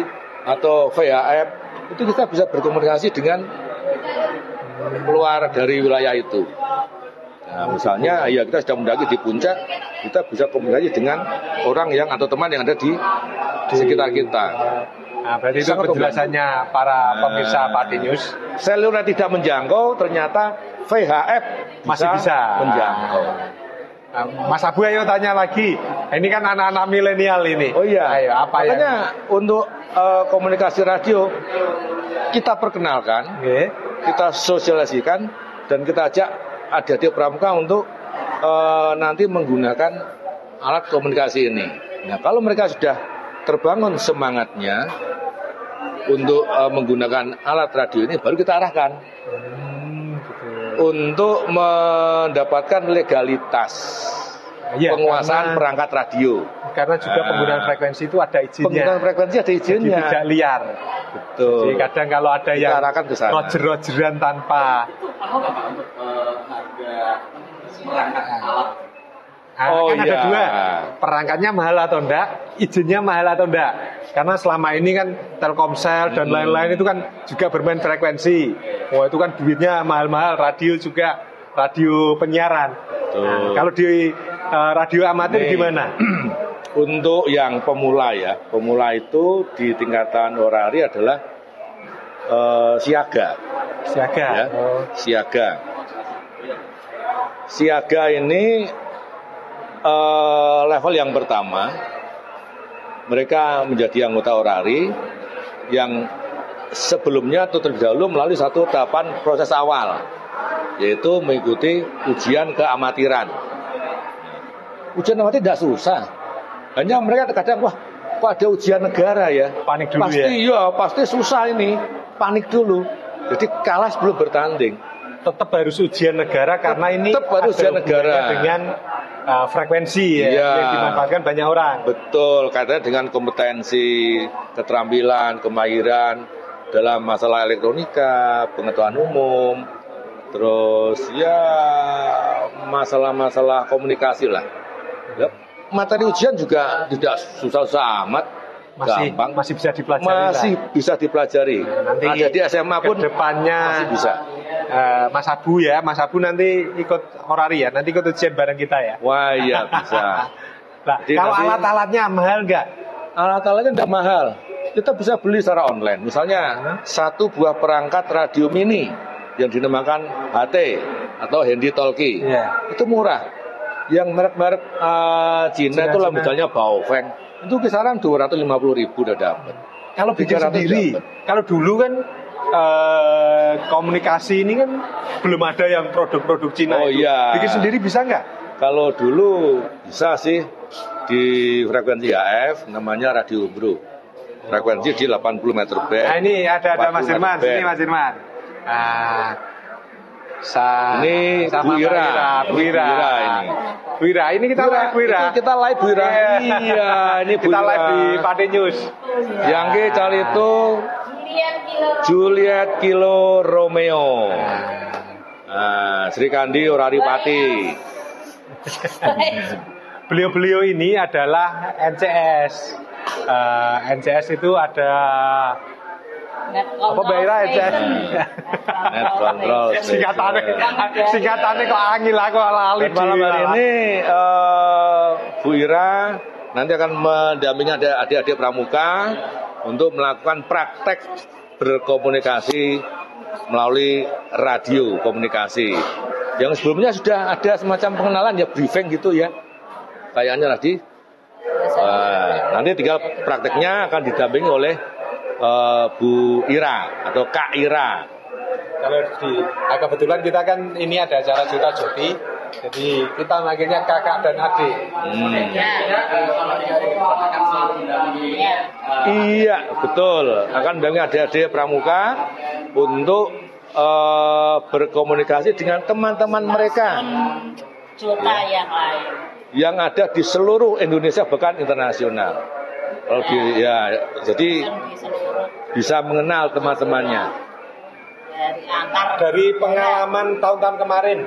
atau V H F, itu kita bisa berkomunikasi dengan keluar dari wilayah itu. Nah, misalnya ya kita sedang mendaki di puncak, kita bisa komunikasi dengan orang yang atau teman yang ada di, di sekitar kita. Nah, berarti itu penjelasannya para pemirsa Pati News. Seluler tidak menjangkau, ternyata V H F bisa masih bisa menjangkau. Nah, Mas Abu ayo tanya lagi. Ini kan anak-anak milenial ini. Oh iya. Ayo, apa Makanya yang... untuk uh, komunikasi radio kita perkenalkan, okay. kita sosialisasikan, dan kita ajak adik-adik pramuka untuk uh, nanti menggunakan alat komunikasi ini. Nah, kalau mereka sudah terbangun semangatnya untuk uh, menggunakan alat radio ini, baru kita arahkan hmm, untuk mendapatkan legalitas ya, penguasaan karena, perangkat radio. Karena juga nah, penggunaan frekuensi itu ada izinnya. Penggunaan frekuensi ada izinnya. Jadi tidak liar. Betul. Jadi kadang kalau ada kita yang roger-rogeran tanpa untuk uh, harga perangkat alat. Nah, oh kan iya. ada dua, perangkatnya mahal atau enggak, izinnya mahal atau enggak. Karena selama ini kan Telkomsel dan hmm. lain-lain itu kan juga bermain frekuensi. Oh itu kan duitnya mahal-mahal, radio juga, radio penyiaran. Nah, kalau di uh, radio amatir Nih, gimana? Untuk yang pemula ya, pemula itu di tingkatan horari adalah uh, siaga. Siaga. Ya, oh. Siaga. Siaga ini uh, level yang pertama, mereka menjadi anggota horari yang sebelumnya atau terlebih dahulu melalui satu tahapan proses awal, yaitu mengikuti ujian keamatiran. Ujian amatir tidak susah, hanya mereka kadang wah kok ada ujian negara ya, panik dulu pasti, ya. Iya, pasti susah ini, panik dulu. Jadi kalah sebelum bertanding. Tetap harus ujian negara karena ini tetap harus ujian negara dengan uh, frekuensi ya, ya yang dimanfaatkan banyak orang. Betul, karena dengan kompetensi, keterampilan, kemahiran dalam masalah elektronika, pengetahuan umum, terus ya masalah-masalah komunikasi lah. Ya, materi ujian juga tidak susah-susah amat. Masih, gampang, masih bisa dipelajari masih lah. bisa dipelajari. Nanti ada di S M A pun depannya masih bisa. Uh, Mas Abu ya, Mas Abu nanti ikut horari ya, nanti ikut ujian bareng kita ya. Wah iya bisa. Nah, kalau nanti, alat-alatnya mahal nggak? Alat-alatnya tidak mahal. Kita bisa beli secara online. Misalnya hmm. satu buah perangkat radio mini yang dinamakan H T atau handy talkie, yeah. itu murah. Yang merek-merek uh, Cina itu lah misalnya Baofeng, itu kisaran dua ratus lima puluh ribu udah dapat. Kalau bikin sendiri, dapet. Kalau dulu kan uh, komunikasi ini kan belum ada yang produk-produk Cina oh, itu. Iya. Bikin sendiri bisa nggak? Kalau dulu bisa sih di frekuensi H F namanya radio Umbro. Frekuensi di delapan puluh meter band. Nah, ini ada ada Mas Irman, sini Mas Irman. Nah, Sa ini sama Bu Ira, Bu Ira ini. Bu Ira, ini kita live Bu Ira. Kita live Bu Ira. Iya, ini Bu kita Ira. live di Pati News. Yang ke cali itu Juliet Kilo Romeo. Nah, Sri Kandi Horari Pati. Beliau-beliau ini adalah N C S. Uh, N C S itu ada apa Baira N C S? Net Control. Singkatannya, singkatannya kok angil aku lali. Malam hari ini uh, Bu Ira nanti akan mendampingi adik-adik pramuka untuk melakukan praktek berkomunikasi melalui radio komunikasi. Yang sebelumnya sudah ada semacam pengenalan ya, briefing gitu ya. Kayaknya tadi. Uh, nanti tinggal prakteknya akan didampingi oleh uh, Bu Ira atau Kak Ira. Kalau di nah kebetulan kita kan ini ada acara Juta Joti, jadi kita manggilnya kakak dan adik. Hmm. Iya betul, akan mendampingi adik-adik pramuka untuk uh, berkomunikasi dengan teman-teman mereka. Juta yang lain. Yang ada di seluruh Indonesia bahkan internasional. Kalau di, ya, jadi bisa mengenal teman-temannya. Dari pengalaman tahun-tahun kemarin,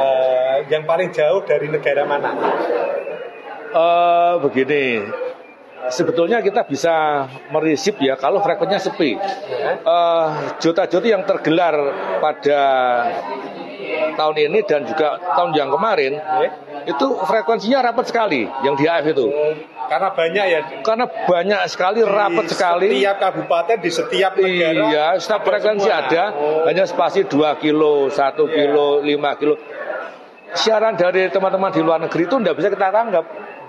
eh, yang paling jauh dari negara mana? Uh, begini, sebetulnya kita bisa merisip ya kalau frekuensinya sepi. Uh, Jota-joti yang tergelar pada tahun ini dan juga tahun yang kemarin itu frekuensinya rapat sekali yang di A F itu. Karena banyak ya. Karena banyak sekali, rapat sekali. Di setiap kabupaten, di setiap negara. Iya, setiap frekuensi ada. Hanya spasi dua kilo, satu kilo, lima kilo. Siaran dari teman-teman di luar negeri itu tidak bisa kita tanggap.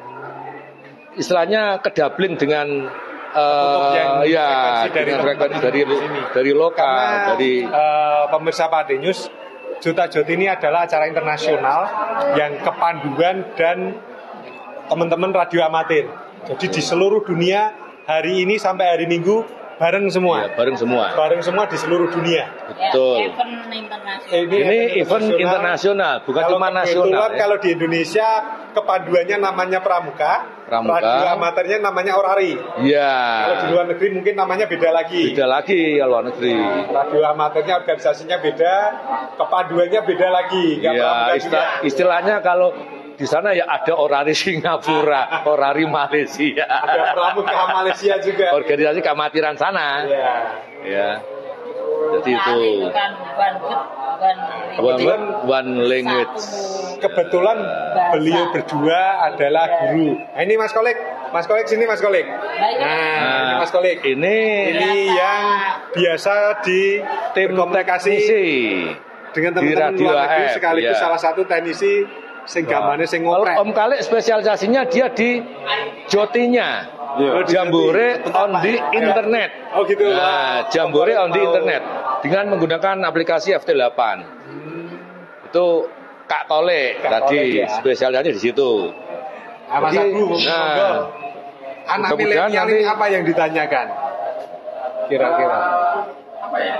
Istilahnya kedabling dengan uh, ya dengan frekuensi dari dari lokal. Karena, dari uh, pemirsa Pade News, Jota-Joti ini adalah acara internasional yang kepanduan dan teman-teman radio amatir. Jadi di seluruh dunia hari ini sampai hari Minggu bareng semua. Ya, bareng semua. Bareng semua di seluruh dunia. Betul. Event internasional. Ini, ini event internasional, bukan kalau cuma nasional. Ya. Kalau di Indonesia kepanduannya namanya Pramuka, Pramuka. Radio amaternya namanya Orari. Iya. Kalau di luar negeri mungkin namanya beda lagi. Beda lagi kalau luar negeri. Radio amaternya organisasinya beda, kepanduannya beda lagi. Iya. Istilah, istilahnya kalau di sana ya ada Orari Singapura, Orari Malaysia. Ada Pramuka Malaysia juga. Organisasi keamatiran sana. Iya. Ya. Jadi itu. Bukan bukan Kebetulan one language. Kebetulan beliau berdua adalah guru. Nah, ini Mas Kolek, Mas Kolek sini Mas Kolek. Nah, ini Mas Kolek. Ini ini yang biasa di tim komunikasi dengan teman-teman luar negeri sekaligus ya. Salah satu teknisi sing gamane sing ngoprek. Om Kalik spesialisasinya dia di jotinya. Yeah. Jambore on the internet. Oh gitu. Nah, Jambore on the internet dengan menggunakan aplikasi F T delapan. Hmm. Itu Kak Tole Kak tadi ya. Spesialisasinya di situ. Nah, Mas Abu, nah, anak milenial ini apa yang ditanyakan? Kira-kira. Apa ya?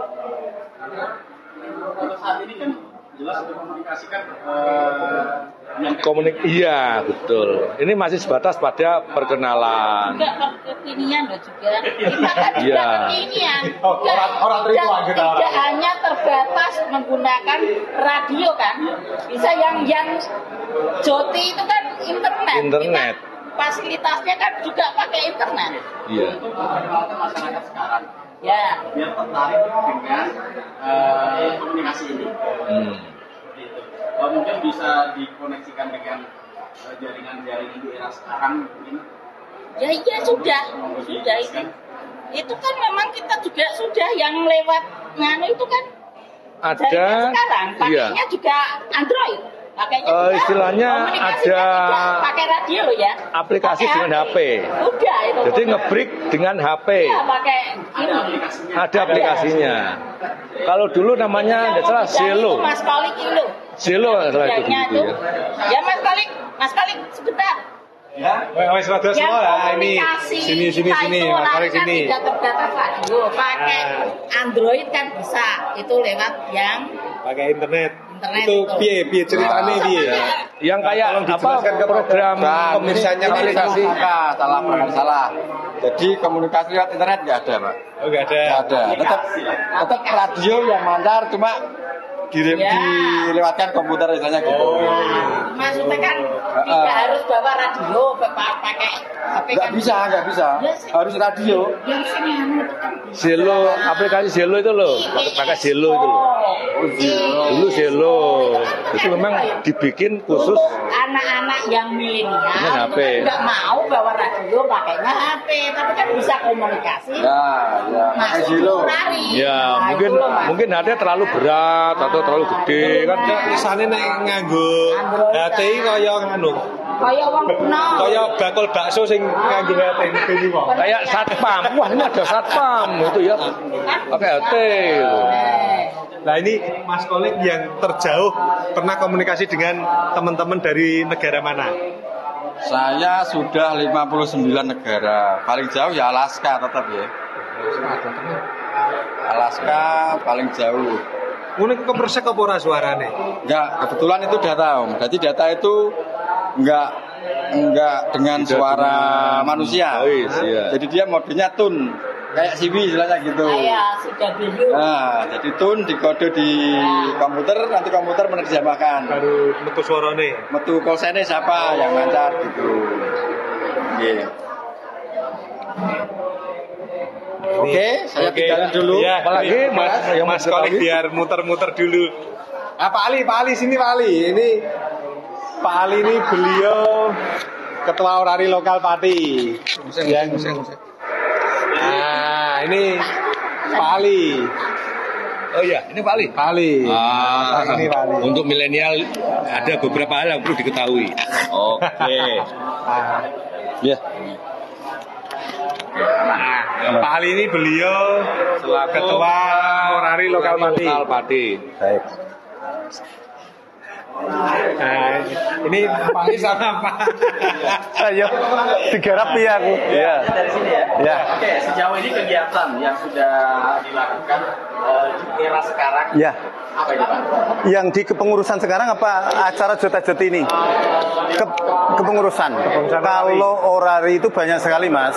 Untuk saat ini kan jelas untuk komunikasi kan uh, Komunik iya betul. Ini masih sebatas pada perkenalan. Enggak kekinian loh juga. Kita kan juga ya. kekinian. Oh, orang orang terima kita. Tidak hanya terbatas menggunakan radio kan. Bisa yang yang Joti itu kan internet. Internet. Kita, fasilitasnya kan juga pakai internet. Iya. Masyarakat sekarang. Ya. Biar tertarik dengan uh, komunikasi ini. Hmm. Oh, mungkin bisa dikoneksikan dengan uh, jaringan-jaringan di era sekarang mungkin. Ya iya sudah, sudah itu. Itu kan memang kita juga sudah yang lewat nganu itu kan. Ada. Sekarang pakainya iya. juga Android. Pakainya uh, juga istilahnya ada pakai radio loh ya. Aplikasi pake dengan H P. Udah itu. Jadi nge-break dengan H P. Iya, pakai ini. Ada aplikasinya. Kalau dulu namanya enggak salah Zelo. Mas Kolik itu. Zelo salah itu gitu ya. Ya Mas Kolik, Mas Kolik sebentar. Ya, wes rada semua lah ini. Sini sini sini, Mas Kolik sini. Tidak terbatas radio, pakai Android kan bisa. Itu lewat yang pakai internet. internet itu piye piye ceritane piye yang kayak apa program pemirsanya aplikasi salah salah jadi komunikasi lewat internet nggak ada Pak. Oh nggak ada nggak ada tetap tetap radio yang mancar cuma Direm, ya. dilewatkan komputer misalnya gitu. Oh. Maksudnya kan uh, tidak harus bawa radio, pakai H P kan. Nggak bisa, nggak bisa. Yes. Harus radio. Yang sini Zelo, aplikasi Zelo itu loh, pakai Zelo itu loh. Dulu Zelo itu memang dibikin khusus anak-anak yang milenial H P. Nggak mau bawa radio, pakainya H P, tapi kan bisa komunikasi. Ya, ya. Pakai Zelo. Ya, nah, mungkin mungkin H P terlalu berat atau terlalu gede kan kesane nek nganggo H T kaya ngono. Kaya wong kuno. Kaya bakul bakso sing nganggo H T gede wong. Kayak satpam. Wah, ini ada satpam itu ya. Pakai H T. Nah, ini Mas Kolik yang terjauh pernah komunikasi dengan teman-teman dari negara mana? Saya sudah lima puluh sembilan negara. Paling jauh ya Alaska tetap ya. Alaska paling jauh. Mungkin kepersek apa ora suarane? Enggak, kebetulan itu data Om. Jadi data itu enggak enggak dengan tidak suara dengan manusia. Oh, iya. Jadi dia modenya tune. Kayak C V istilahnya gitu. Kayak sudah dulu. Nah, jadi tune dikode di ya. komputer, nanti komputer menerjemahkan. Baru metu suarane. Metu call sign-nya siapa yang lancar gitu. Oke. Oke, saya Oke. tinggalin dulu. Ya, Apalagi ini Mas, Mas, yang Mas mau Kolik ketahui. biar muter-muter dulu. Ah, Pak Ali, Pak Ali sini Pak Ali. Ini Pak Ali ini beliau Ketua Orari Lokal Pati. Yang Nah, ini Pak Ali. Oh iya, ini Pak Ali. Pak Ali. Ah, Nah, ini Pak Ali. untuk milenial ada beberapa hal yang perlu diketahui. Oke. Ya. Nah, Pak Ali ini beliau selaku Ketua Orari Lokal Pati. Lokal Pati. Baik. Nah, ini Pak Ali sama Pak. Ayo, digarap ya aku. Iya. Dari sini ya. Ya. Oke, sejauh ini kegiatan yang sudah dilakukan eh, di era sekarang. Ya. Apa ini Pak? Yang di kepengurusan sekarang apa acara Jota-Joti ini? Ke, kepengurusan. Kalau orari itu banyak sekali Mas.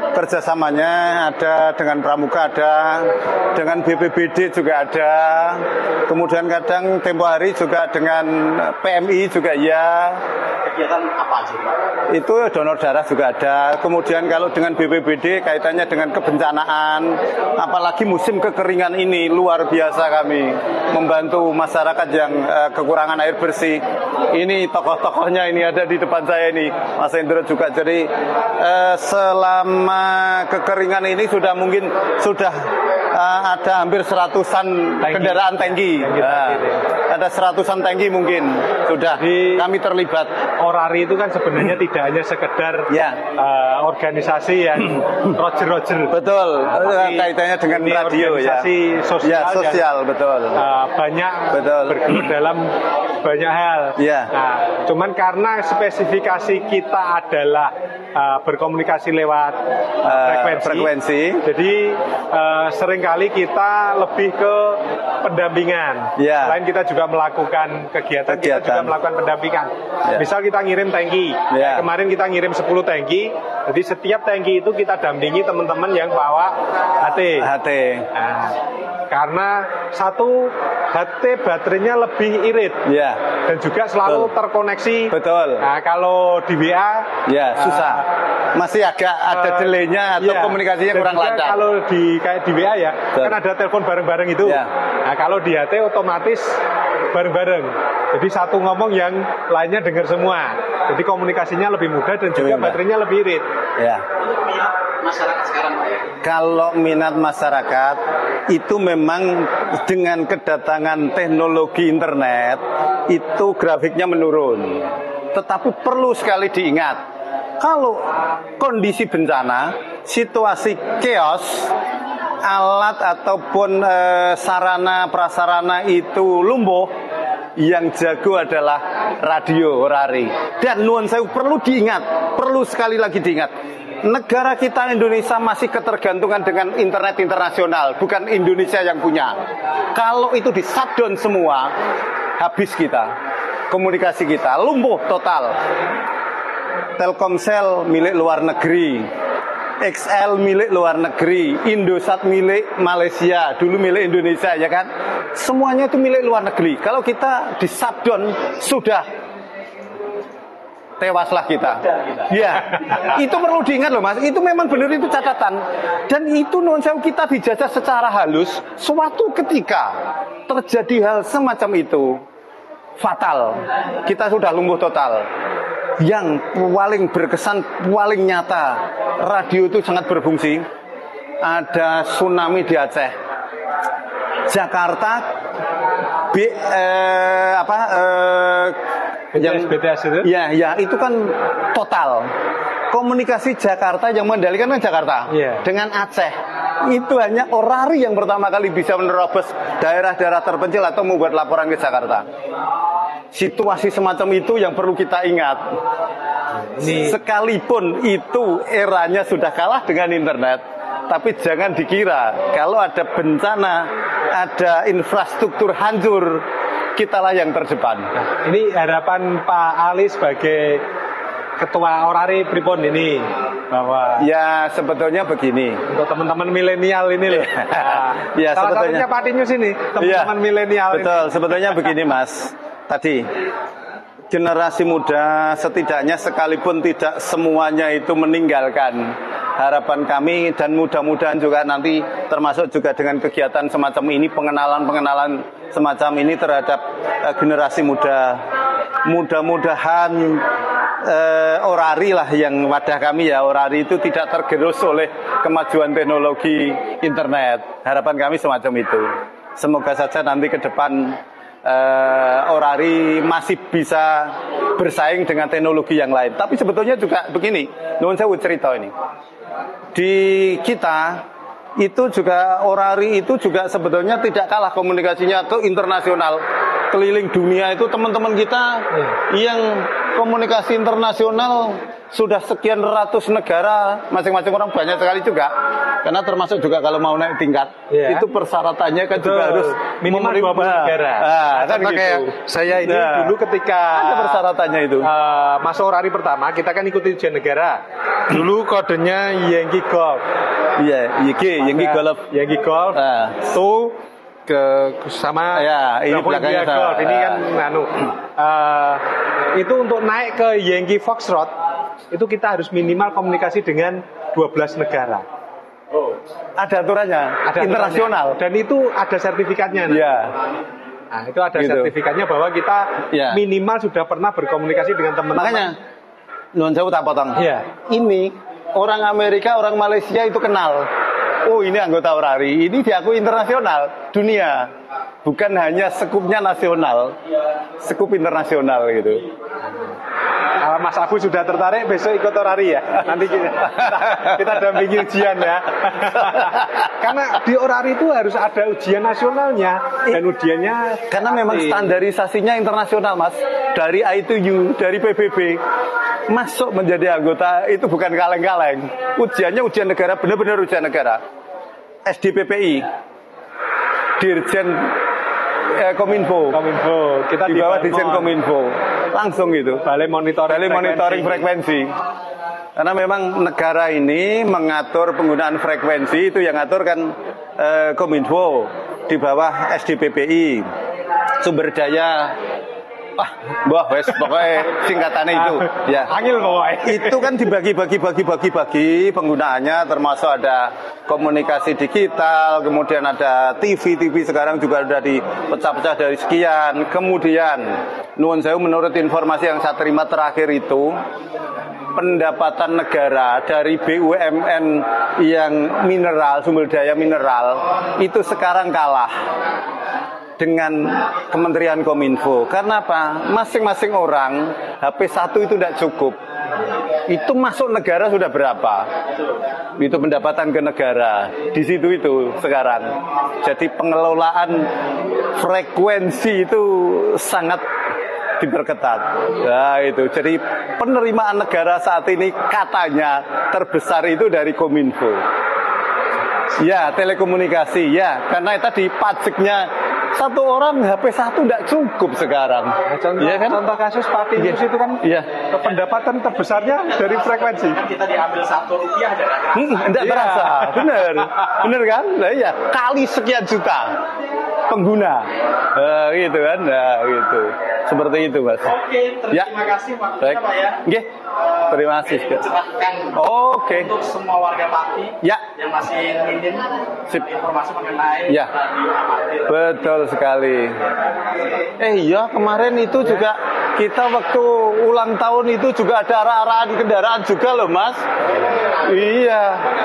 Kerjasamanya ada dengan Pramuka, ada dengan B P B D juga ada. Kemudian kadang tempo hari juga dengan P M I juga ya. Kegiatan apa aja Pak? Itu donor darah juga ada. Kemudian kalau dengan B P B D kaitannya dengan kebencanaan, apalagi musim kekeringan ini luar biasa kami membantu masyarakat yang uh, kekurangan air bersih. Ini tokoh-tokohnya ini ada di depan saya ini, Mas Hendro juga. Jadi uh, selama kekeringan ini sudah mungkin sudah uh, ada hampir seratusan Tangki. kendaraan tangki. Tangki, Nah, tangki, ada seratusan tangki mungkin sudah Jadi, kami terlibat. Orari itu kan sebenarnya tidak hanya sekedar Ya. uh, organisasi yang roger-roger. Betul, Tapi kaitannya dengan ini radio ya. organisasi sosial, Ya, sosial yang, betul. uh, banyak Betul. bergelut dalam banyak hal. Ya. Nah, cuman karena spesifikasi kita adalah uh, berkomunikasi lewat uh, Uh, frekuensi, frekuensi. jadi uh, seringkali kita lebih ke pendampingan. Ya. Selain kita juga melakukan kegiatan, kita Kegiatan. juga melakukan pendampingan. Ya. Misal kita ngirim tangki, Ya. Kayak kemarin kita ngirim sepuluh tangki, jadi setiap tangki itu kita dampingi teman-teman yang bawa H T. H T. Nah, karena satu H T baterainya lebih irit. Ya. Dan juga selalu Betul. terkoneksi. Betul. Nah, kalau di W A Ya, susah. Masih agak ada uh, delaynya atau iya. komunikasinya Dan kurang juga lancar. Kalau di kayak di W A ya, Betul. kan ada telepon bareng-bareng itu. Ya. Nah, kalau di H T otomatis bareng-bareng. Jadi satu ngomong yang lainnya dengar semua. Jadi komunikasinya lebih mudah dan juga mudah. baterainya lebih irit. Ya. Untuk minat masyarakat sekarang Pak ya? Kalau minat masyarakat itu memang dengan kedatangan teknologi internet itu grafiknya menurun. Tetapi perlu sekali diingat, kalau kondisi bencana, situasi chaos, alat ataupun e, sarana prasarana itu lumpuh, yang jago adalah radio orari. Dan nuwun sewu perlu diingat, perlu sekali lagi diingat. Negara kita Indonesia masih ketergantungan dengan internet internasional, bukan Indonesia yang punya. Kalau itu di shutdown semua, habis kita. Komunikasi kita lumpuh total. Telkomsel milik luar negeri, X L milik luar negeri, Indosat milik Malaysia, dulu milik Indonesia ya kan. Semuanya itu milik luar negeri. Kalau kita di shutdown sudah tewaslah kita. Ya, itu perlu diingat loh Mas. Itu memang benar itu catatan. Dan itu non sewu kita dijajah secara halus. Suatu ketika terjadi hal semacam itu fatal. Kita sudah lumpuh total. Yang paling berkesan, paling nyata, radio itu sangat berfungsi. Ada tsunami di Aceh, Jakarta, B, eh, apa? Eh, yang B T S itu? Ya, ya itu kan total. Komunikasi Jakarta yang mengendalikan kan Jakarta Yeah. dengan Aceh. Itu hanya orari yang pertama kali bisa menerobos daerah-daerah terpencil atau membuat laporan ke Jakarta. Situasi semacam itu yang perlu kita ingat. Ini. Sekalipun itu eranya sudah kalah dengan internet, tapi jangan dikira kalau ada bencana, ada infrastruktur hancur, kitalah yang terdepan. Ini harapan Pak Ali sebagai Ketua Orari Pripon ini bahwa ya sebetulnya begini untuk teman-teman milenial ini loh. Nah, ya salah sebetulnya satunya Pak Tinyus ini teman-teman ya, milenial. Betul, ini. sebetulnya begini Mas. Tadi generasi muda setidaknya sekalipun tidak semuanya itu meninggalkan harapan kami dan mudah-mudahan juga nanti termasuk juga dengan kegiatan semacam ini, pengenalan-pengenalan semacam ini terhadap uh, generasi muda. Mudah-mudahan uh, orari lah yang wadah kami ya, orari itu tidak tergerus oleh kemajuan teknologi internet. Harapan kami semacam itu. Semoga saja nanti ke depan uh, orari masih bisa bersaing dengan teknologi yang lain. Tapi sebetulnya juga begini, nuwun sewu cerita ini. Di kita itu juga orari itu juga sebetulnya tidak kalah komunikasinya ke internasional. Keliling dunia itu teman-teman kita hmm. yang komunikasi internasional sudah sekian ratus negara, masing-masing orang banyak sekali juga. Karena termasuk juga kalau mau naik tingkat, yeah. itu persyaratannya kan Betul. juga harus minimal dua puluh negara. Nah, kan gitu. Kayak saya ini nah, dulu ketika ada persyaratannya itu. Uh, masuk orari pertama, kita kan ikuti ujian negara. Dulu kodenya Yankee Golf. Iya, yeah, Yankee Golf. Yankee Golf. Nah. Tuh ke sama ya ini belakangnya golf. Ini kan anu uh, itu untuk naik ke Yankee Foxtrot itu kita harus minimal komunikasi dengan dua belas negara. Oh, ada aturannya, ada internasional aturannya. Dan itu ada sertifikatnya. Iya. Nah, itu ada gitu. sertifikatnya bahwa kita ya. minimal sudah pernah berkomunikasi dengan teman-teman. Makanya nuwun sewu tak potong. Iya. Ini orang Amerika, orang Malaysia itu kenal. Oh, ini anggota orari, ini diakui internasional, dunia. Bukan hanya sekupnya nasional, sekup internasional gitu. Kalau Mas Abu sudah tertarik, besok ikut orari ya. Nanti kita, kita dampingi ujian ya. Karena di orari itu harus ada ujian nasionalnya. Dan ujiannya... Karena memang standarisasinya internasional, Mas. Dari I T U, dari P B B. Masuk menjadi anggota itu bukan kaleng-kaleng. Ujiannya ujian negara, benar-benar ujian negara. S D P P I, Dirjen eh, Kominfo. Kominfo. Kita di bawah Dirjen Kominfo. Langsung gitu. Balai monitoring, Balai monitoring frekuensi. Karena memang negara ini mengatur penggunaan frekuensi, itu yang ngatur kan eh, Kominfo di bawah S D P P I. Sumber daya Wah, wah, wes pokoknya singkatannya itu. Ya. Angil pokoknya. Itu kan dibagi-bagi-bagi-bagi-bagi penggunaannya, termasuk ada komunikasi digital, kemudian ada T V, T V sekarang juga sudah dipecah-pecah dari sekian. Kemudian, nuwun sewu menurut informasi yang saya terima terakhir itu, pendapatan negara dari B U M N yang mineral, sumber daya mineral, itu sekarang kalah dengan Kementerian Kominfo. Karena apa? Masing-masing orang H P satu itu tidak cukup. Itu masuk negara sudah berapa? Itu pendapatan ke negara. Di situ itu sekarang. Jadi pengelolaan frekuensi itu sangat diperketat. Nah, itu. Jadi penerimaan negara saat ini katanya terbesar itu dari Kominfo. Ya, telekomunikasi. Ya, karena tadi pajaknya satu orang H P satu tidak cukup sekarang. Nah, contoh, ya kan? Contoh kasus Pak Tinus itu kan ya. Pendapatan terbesarnya dari frekuensi. Kan kita diambil satu rupiah tidak hmm, terasa. Benar. Benar kan? Nah, iya. Kali sekian juta pengguna. Nah, gitu kan? Nah, gitu. Seperti itu, Mas. Oke, terima ya. kasih waktunya Pak ya. Oke. Terima kasih. Dicerahkan Oke. untuk semua warga Pati ya. yang masih minim informasi mengenai ya. radio amatir. Betul sekali. Eh iya, kemarin itu juga kita waktu ulang tahun itu juga ada arah-arahan kendaraan juga loh, Mas. Iya.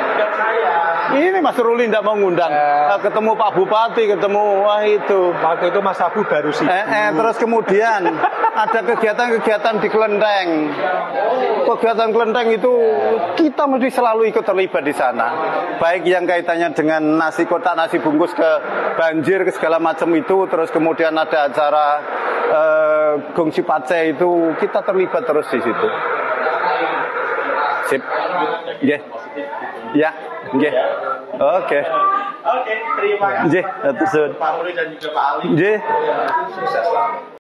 Ini Mas Ruli tidak mau ngundang. Eh. Ketemu Pak Bupati, ketemu wah itu. Waktu itu Mas Abu baru sih. Eh, eh, terus kemudian ada kegiatan-kegiatan di Kelenteng. Kegiatan Kelenteng itu kita mesti selalu ikut terlibat di sana. Baik yang kaitannya dengan nasi kotak, nasi bungkus ke banjir, ke segala macam itu. Terus kemudian ada acara eh, Gong Cipace itu, kita terlibat terus di situ. Sip. Nggih. Ya, nggih. Oke. Oke, terima kasih. Nggih, atur suwun. Pak Ruli dan juga Pak Ali. Nggih. Sukses.